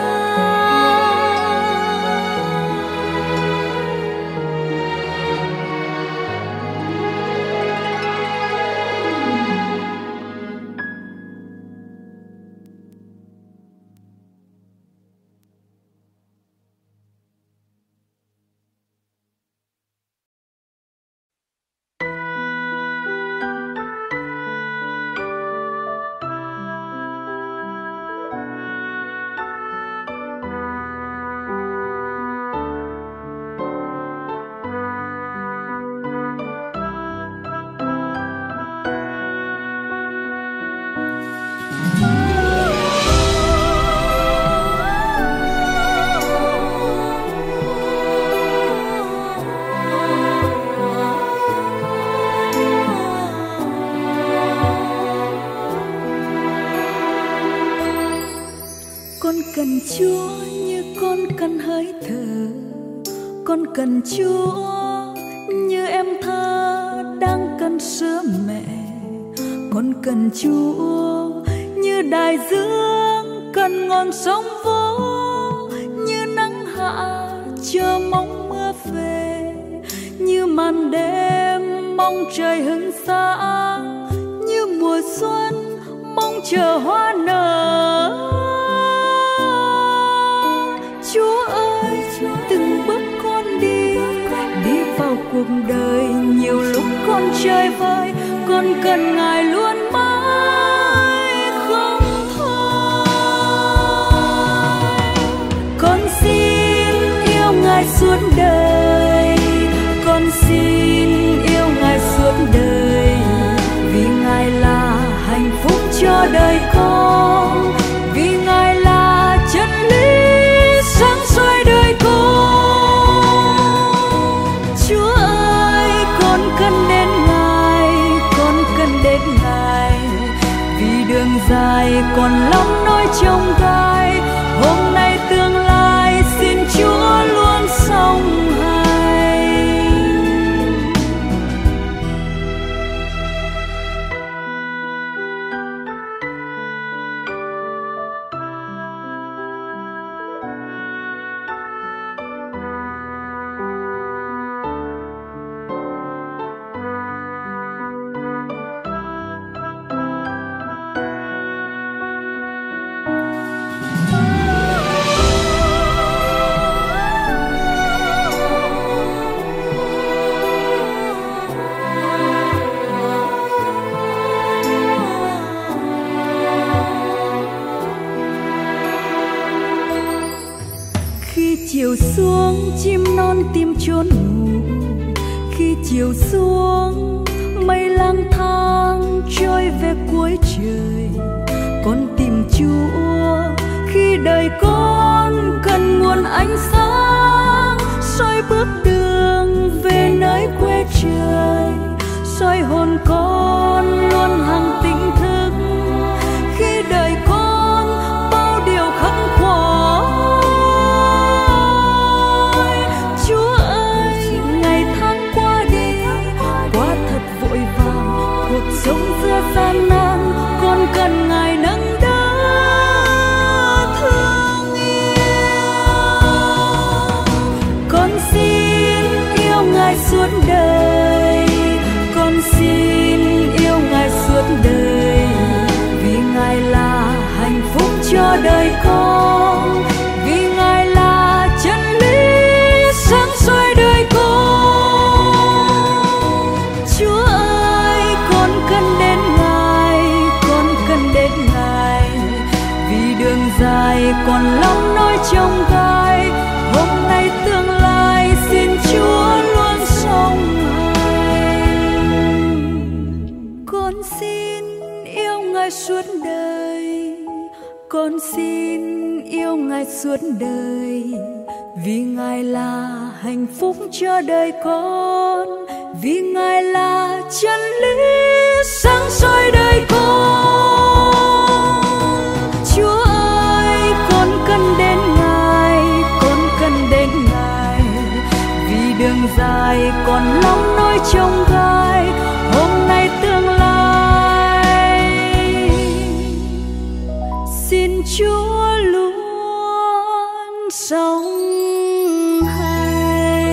Con cần Chúa như con cần hơi thở, con cần Chúa như em thơ đang cần sữa mẹ. Con cần Chúa như đại dương cần ngọn sóng vỗ, như nắng hạ chờ mong mưa về, như màn đêm mong trời hứng sáng, như mùa xuân mong chờ hoa nở. Chúa ơi, từng bước con đi, đi vào cuộc đời nhiều lúc con chơi vơi, con cần Ngài luôn mãi không thôi. Con xin yêu Ngài suốt đời, con xin yêu Ngài suốt đời, vì Ngài là hạnh phúc cho đời con, vì Ngài là chân lý sáng soi đời con. Chúa ơi, con cần đến Ngài, con cần đến Ngài, vì đường dài còn lắm nỗi chông gai. Hôm nay tương lai xin Chúa luôn song hành. Chiều xuống chim non tìm chốn ngủ, khi chiều xuống mây lang thang trôi về cuối trời. Con tìm Chúa khi đời con cần nguồn ánh sáng soi bước đường về nơi quê trời, soi hồn con luôn hằng tỉnh thức khi đời con bao điều khắc khoải. Chúa ơi, ngày tháng qua đi quá thật vội vàng, cuộc sống giữa gian nan con cần Ngài nâng đỡ thương yêu. Con xin yêu Ngài suốt đời, con xin yêu Ngài suốt đời, vì Ngài là hạnh phúc cho đời con, vì Ngài là chân lý sáng soi đời con. Chúa ơi, con cần đến Ngài, con cần đến Ngài, vì đường dài còn lắm nỗi trông gai. Hôm nay tương lai xin Chúa luôn sống hành. Con xin yêu Ngài suốt đời, con xin yêu Ngài suốt đời, vì Ngài là hạnh phúc cho đời con, vì Ngài là chân lý sáng soi đời con. Chúa ơi, con cần đến Ngài, con cần đến Ngài, vì đường dài còn lắm nỗi trông gai. Hôm nay tương lai xin Chúa luôn sống hành.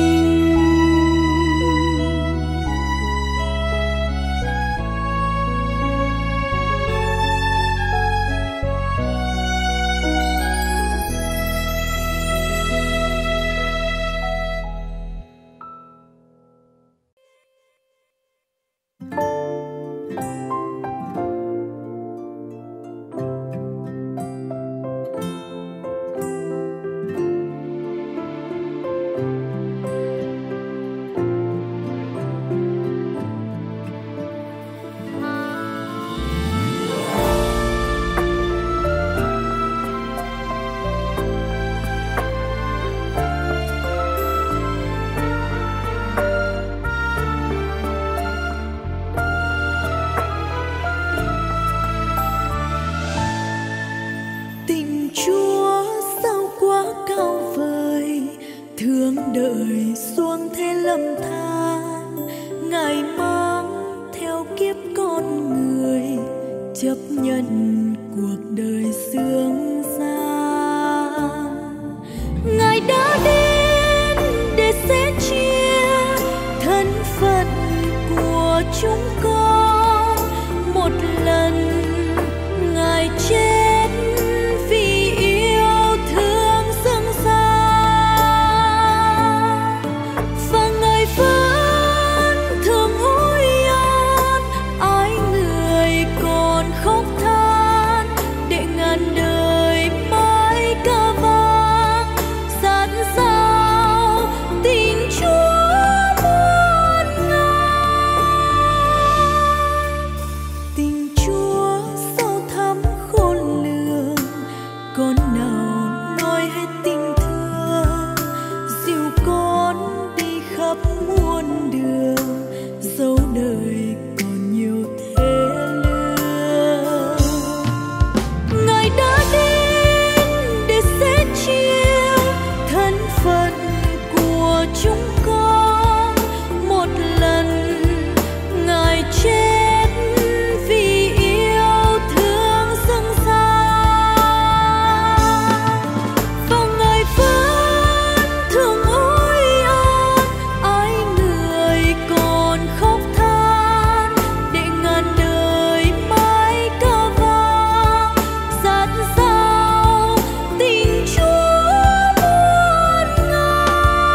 Đời xuống thế lầm than, Ngài mang theo kiếp con người, chấp nhận cuộc đời dương gian. Ngài đã đến để sẻ chia thân phận của chúng con. Một lần Ngài chết vì yêu thương dâng ra, và Ngài vẫn thường ủi an ái người còn khóc than, để ngàn đời mãi ca vang dạt dào tình Chúa muôn ngàn. Tình Chúa sâu thẳm khôn lường, con nào nói hết tình thương, dìu con đi khắp muôn đường, dấu đời còn nhiều thế lương. Ngài đã đến để sẻ chia thân phận của chúng con. Một lần Ngài chết vì yêu thương dâng ra, và Ngài vẫn thường ủi an ái người còn khóc than, để ngàn đời mãi ca vang dạt dào tình Chúa muôn ngàn.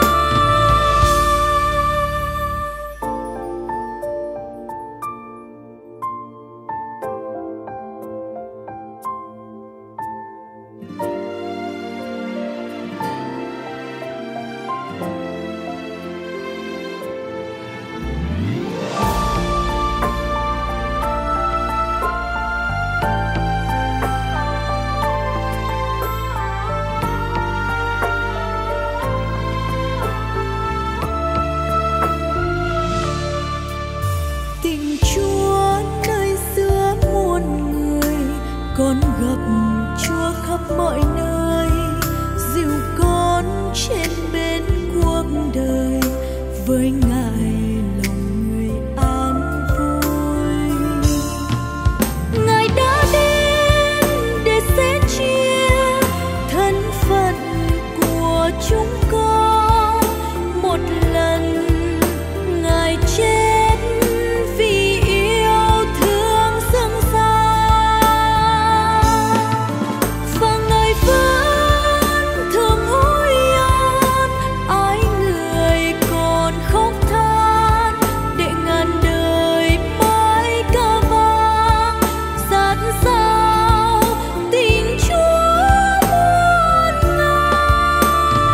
vẫn thường hối an, ái người còn khóc than, để ngàn đời mãi ca vang sát sao tình Chúa muôn ngàn.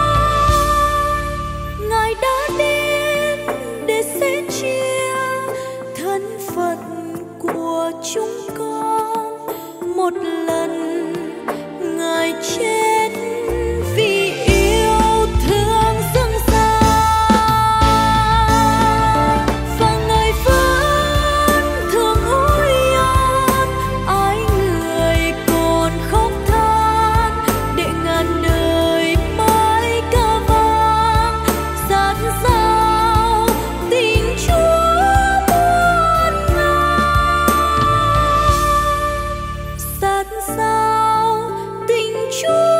Ngài đã đến để sẻ chia thân phận của chúng con, một lần Ngài chết vì yêu thương dâng ra, và Ngài vẫn thường hối an, ái người còn khóc than, để ngàn đời mãi ca vang sát sao tình Chúa muôn ngàn, sát sao tình Chúa muôn ngàn.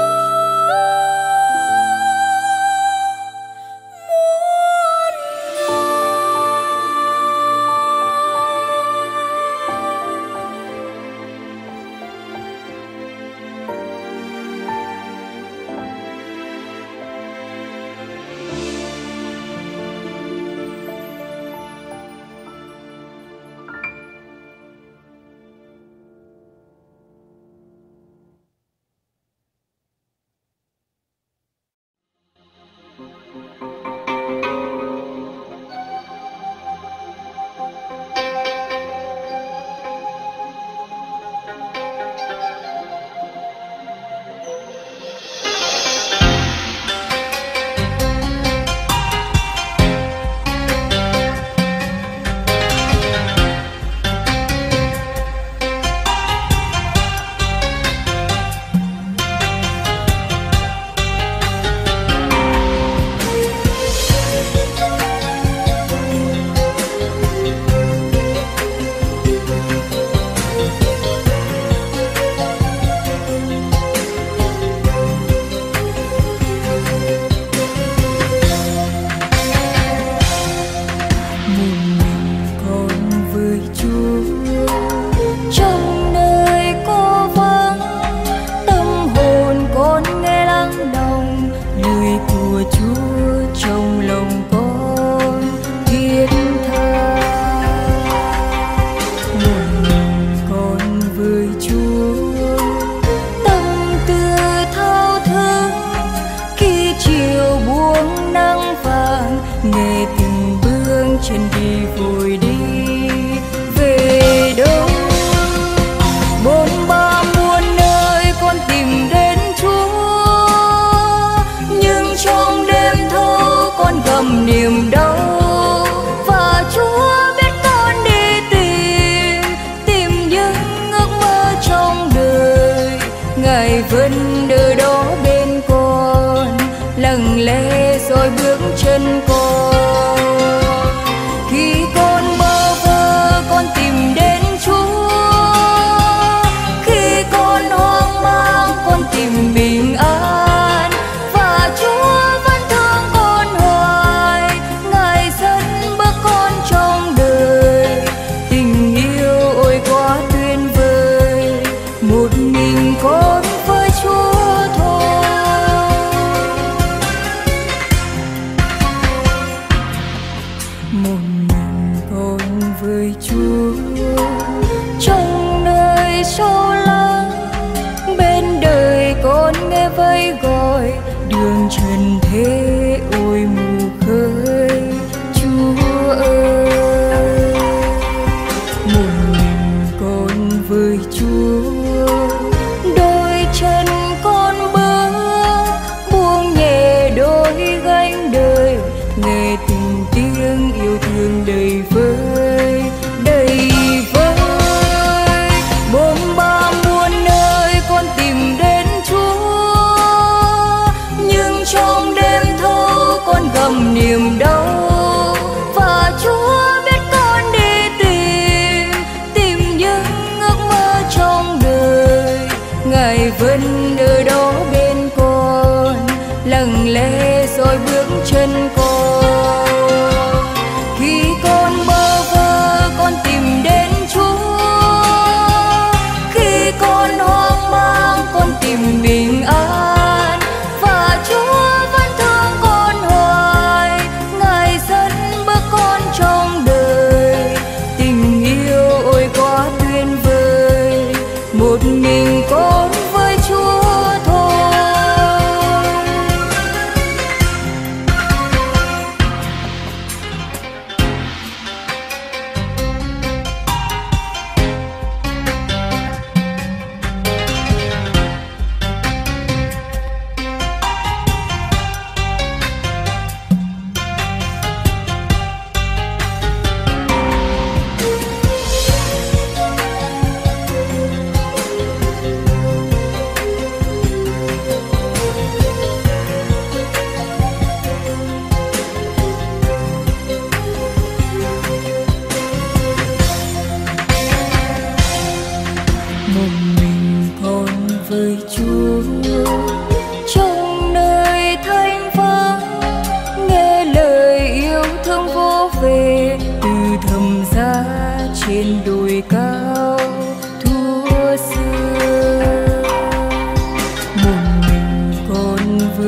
Niềm đau và Chúa biết con đi tìm tìm những ước mơ trong đời. Ngài vẫn ở đó bên con, lặng lẽ dõi bước chân con. Khi con bơ vơ con tìm đến Chúa, khi con hoang mang con tìm bình an, và Chúa con với Chúa thôi. Một mình con với Chúa trong nơi sâu lắng, bên đời con nghe vẫy gọi đường trần thế ôi mù khơi. Chúa ơi, một mình con với Chúa, chân con bước buông nhẹ đôi gánh đời, nghe từng tiếng yêu thương đầy vơi đầy vơi. Bôn ba muôn nơi con tìm đến Chúa, nhưng trong đêm thâu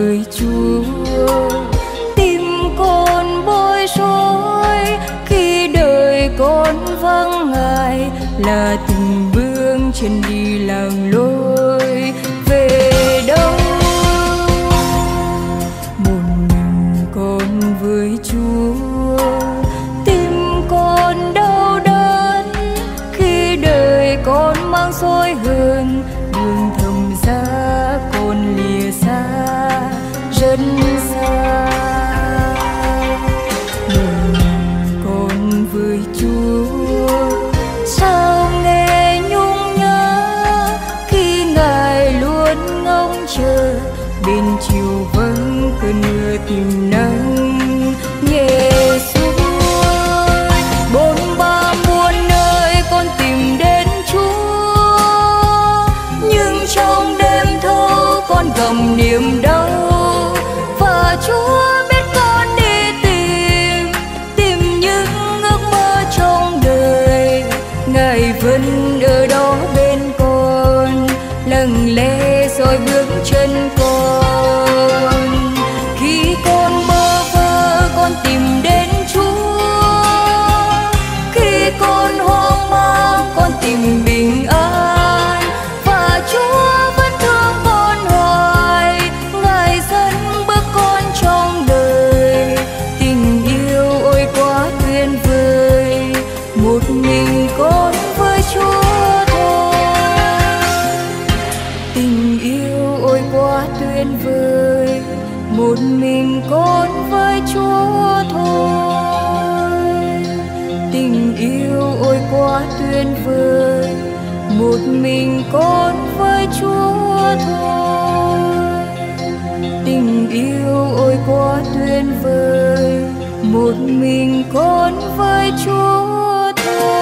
với Chúa. Tim con bối rối khi đời con vắng Ngài, là từng bước chân đi lạc lối về đâu. Một mình con với Chúa, tim con đau đớn khi đời con mang dối hơn, đường thầm giá con lìa xa rất xa. Một mình con với Chúa, sao nghe nhung nhớ khi Ngài luôn ngóng chờ, bên chiều vắng cơn mưa tìm nắng nhẹ xuôi. Bốn ba muôn nơi con tìm đến Chúa, nhưng trong đêm thâu con gầm niềm đau, và Chúa biết con đi tìm, tìm những ước mơ trong đời. Ngài vẫn ở đó bên con, lặng lẽ dõi bước chân con. Khi con bơ vơ con tìm đến Chúa, khi con hoang mang con tìm bình an, và Chúa vẫn thương con hoài. Ngài dẫn bước con trong đời, tình yêu ôi quá tuyệt vời, một mình con với Chúa thôi. Tình yêu ôi quá tuyệt vời, một mình con với Chúa thôi. Tình yêu ôi quá tuyệt vời, một mình con với Chúa thôi. Tình yêu ôi quá tuyệt vời, một mình con với Chúa thôi.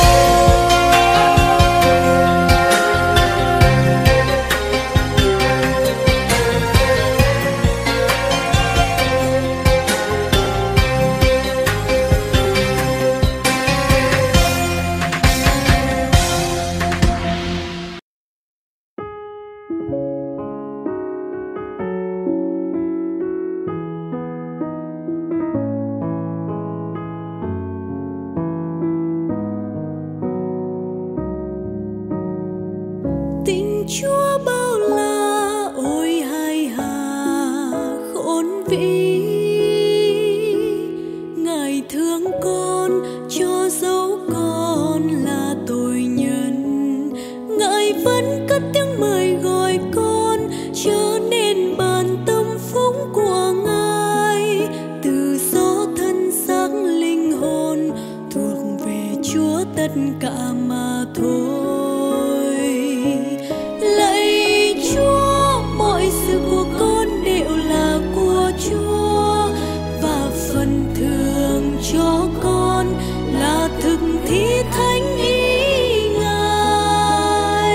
Tình Chúa bao la ôi hay hà khôn vĩ, Ngài thương con cho dấu con là tội nhân. Ngài vẫn cất tiếng mời gọi con, cho nên bàn tâm phúc của Ngài từ gió thân xác linh hồn thuộc về Chúa tất cả mà thôi. Lạy Chúa, mọi sự của con đều là của Chúa, và phần thưởng cho con là thực thi thánh ý Ngài.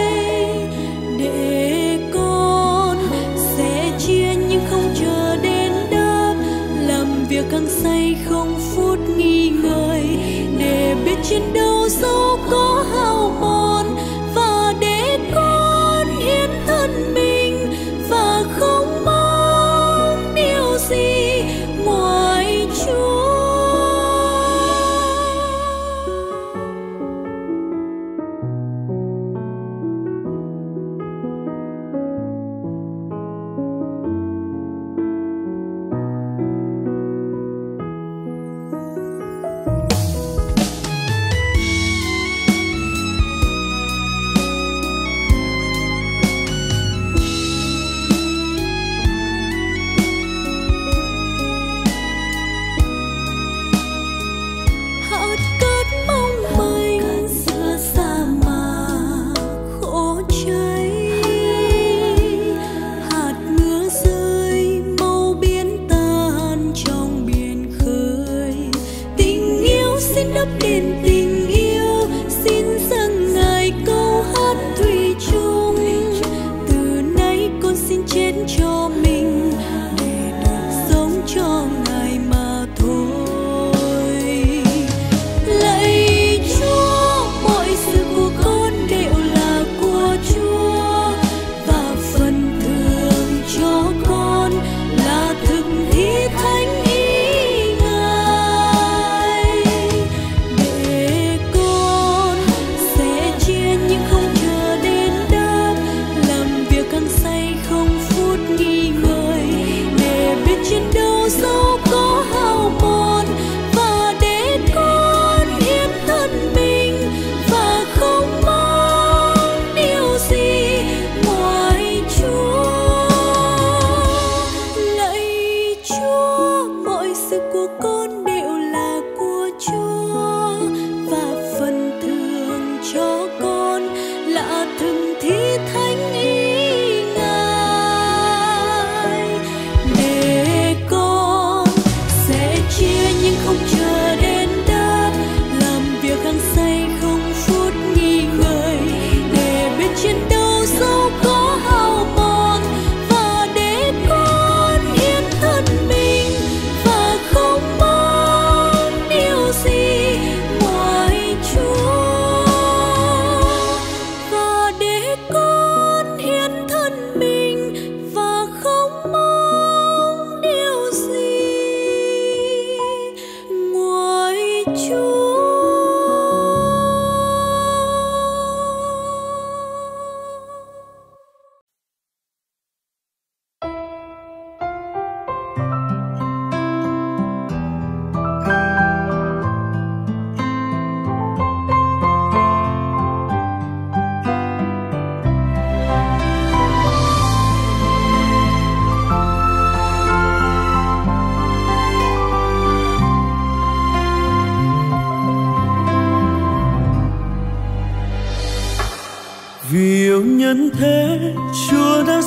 Để con sẽ chia nhưng không chờ đến đáp, làm việc càng say không phút nghỉ ngơi, để biết chiến đấu dẫu có hao mòn, và để con hiến thân mình và không mong điều gì ngoài Chúa.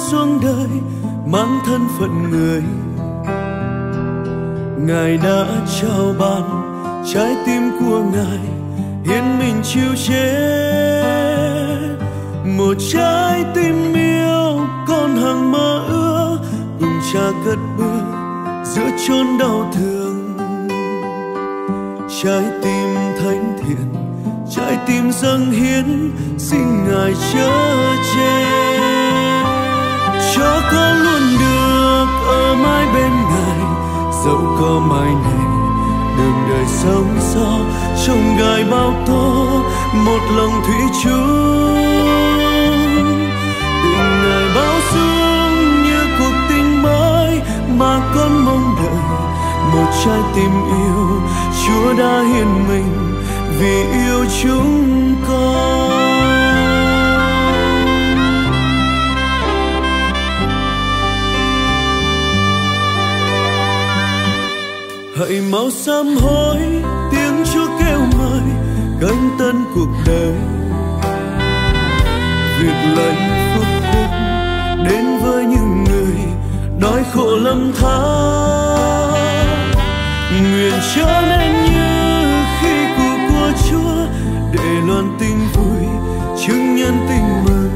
xuống đời mang thân phận người. Ngài đã trao ban trái tim của Ngài, hiến mình chịu chết. Một trái tim yêu con hằng mơ ước, cùng Cha cất bước giữa chốn đau thương. Trái tim thánh thiện, trái tim dâng hiến, xin Ngài chở che. Cho con luôn được ở mãi bên Ngài, dẫu có mai này đường đời sống sao trong gai bao tố. Một lòng thủy chung tình Ngài bao dung như cuộc tình mới mà con mong đợi. Một trái tim yêu Chúa đã hiến mình vì yêu chúng con. Hãy mau sám hối, tiếng Chúa kêu mời gánh tân cuộc đời. Việc lành phước đức đến với những người đói khổ lầm than. Nguyện trở nên như khi cụ của Chúa, để loan tin vui chứng nhân tin mừng.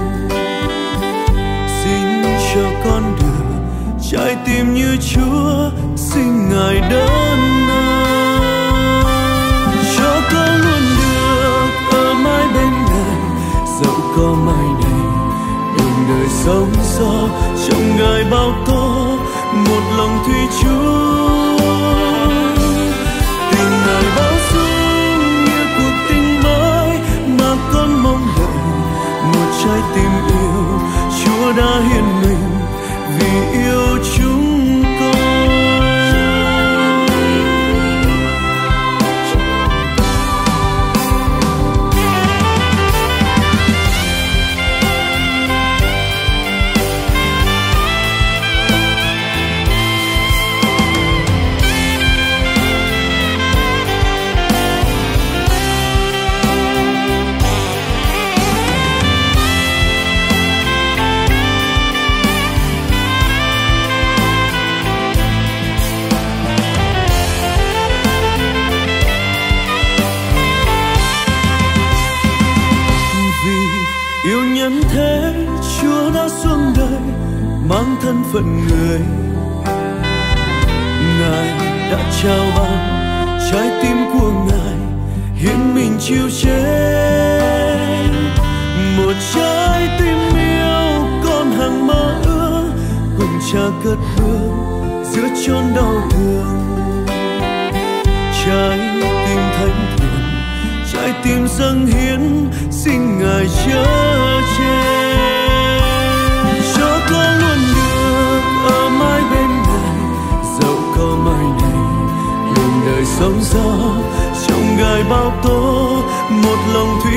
Xin cho con được trái tim như Chúa, xin Ngài đón nâng. Cho con luôn được ở mãi bên Ngài, dẫu có mai này đường đời sống gió trong gai bao tố. Một lòng thủy chung tình Ngài bao dung như cuộc tình mới mà con mong đợi. Một trái tim yêu Chúa đã hiến mình vì yêu chúng con. Mang thân phận người, Ngài đã trao ban trái tim của Ngài, hiến mình chịu chết. Một trái tim yêu con hằng mơ ước, cùng Cha cất bước giữa chốn đau thương. Trái tim thánh thiện, trái tim dâng hiến, xin Ngài chở che. Cho con luôn được ở mãi bên Ngài, dẫu có mai này đường đời sóng gió trong gai bao tố. Một lòng thủy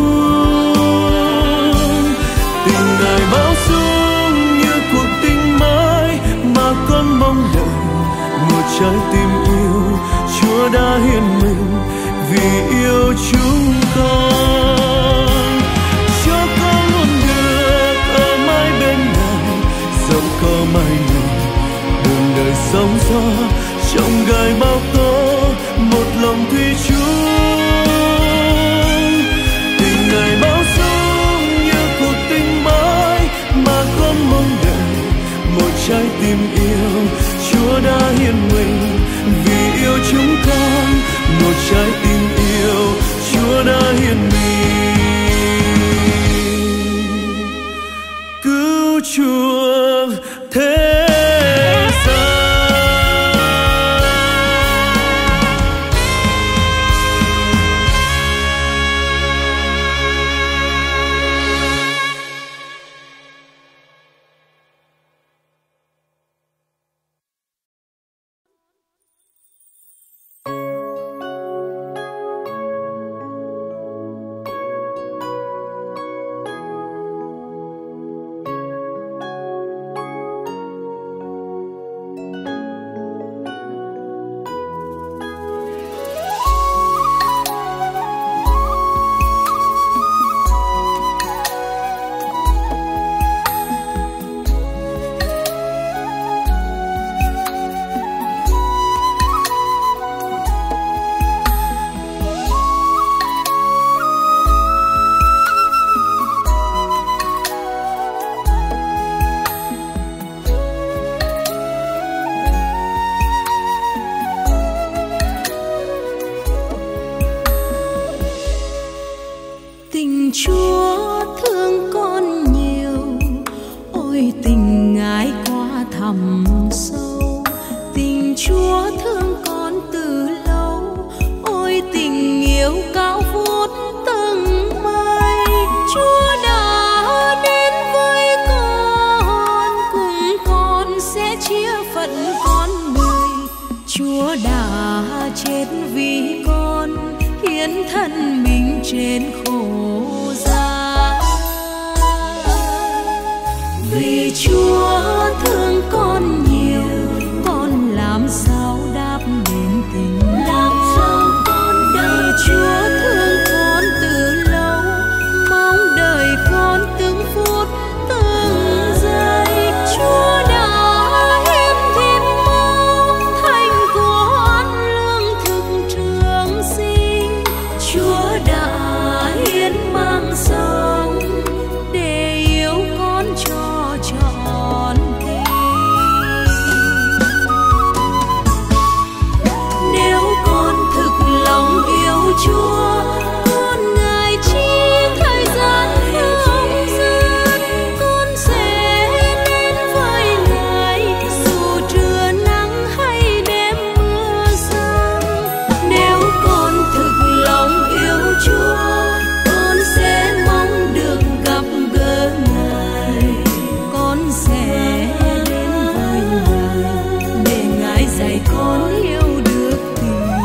chung tình Ngài bao dung như cuộc tình mới mà con mong đợi. Một trái tim yêu Chúa đã hiến mình vì yêu chúng con. Cho con luôn được ở mãi bên Ngài, dẫu có mai này đường đời sóng gió trong gai bao tố. Một lòng thủy chung tình Ngài bao dung như cuộc tình mới mà con mong đợi. Một trái tim yêu Chúa đã hiến mình vì yêu chúng con. Một trái tim yêu Chúa đã hiến mình cứu chuộc thế gian. thẳm sâu. Tình Chúa thương con từ lâu, ôi tình yêu cao vút tầng mây. Chúa đã đến với con, cùng con sẽ chia phận con người. Chúa đã chết vì con, hiến thân mình trên khổ giá. Vì Chúa thương con nhiều, con làm sao đáp đền tình, làm sao con đáp. Chúa thương con từ lâu, mong đợi con từng phút từng giây. Chúa đã hiến thêm máu thành của ăn lương thực trường sinh. Chúa đã hiến mang sống để yêu con cho trọn tình. Nếu con thực lòng yêu Chúa, con ngại chi thời gian không dứt. Con sẽ đến với Ngài dù trưa nắng hay đêm mưa giăng. Nếu con thực lòng yêu Chúa, con sẽ mong được gặp gỡ Ngài. Con sẽ đến với Ngài để Ngài dạy con yêu được tình yêu.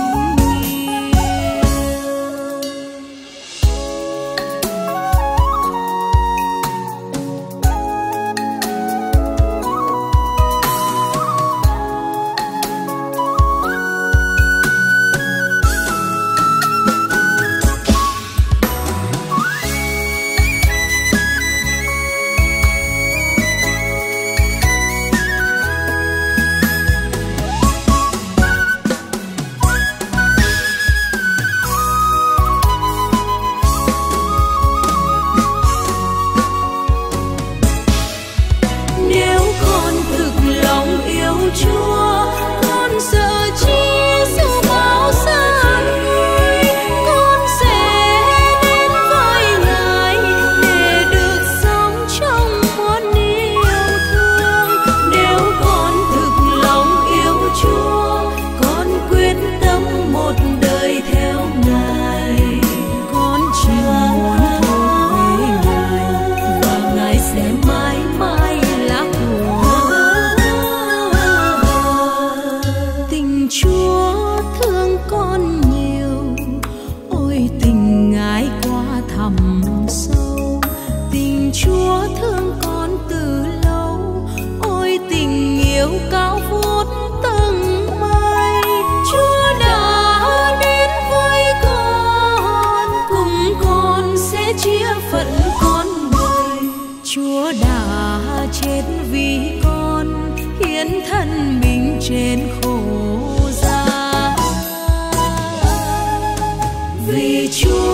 Nếu con thực lòng yêu Chúa, con sợ chi dù bao gian nguy. Con sẽ đến với Ngài để được sống trong muôn yêu thương. Nếu con thực lòng yêu Chúa, con quyết tâm một đời theo Ngài. Con chỉ muốn thuộc về Ngài và Ngài sẽ mãi mãi là của. Tình Chúa thương con nhiều, ôi tình Ngài quá thẳm sâu. Tình Chúa thương con từ lâu, ôi tình yêu cao vút tầng mây. Chúa đã đến với con, cùng con sẽ chia phận con người. Chúa đã chết vì con, hiến thân mình trên khổ giá. Vì Chúa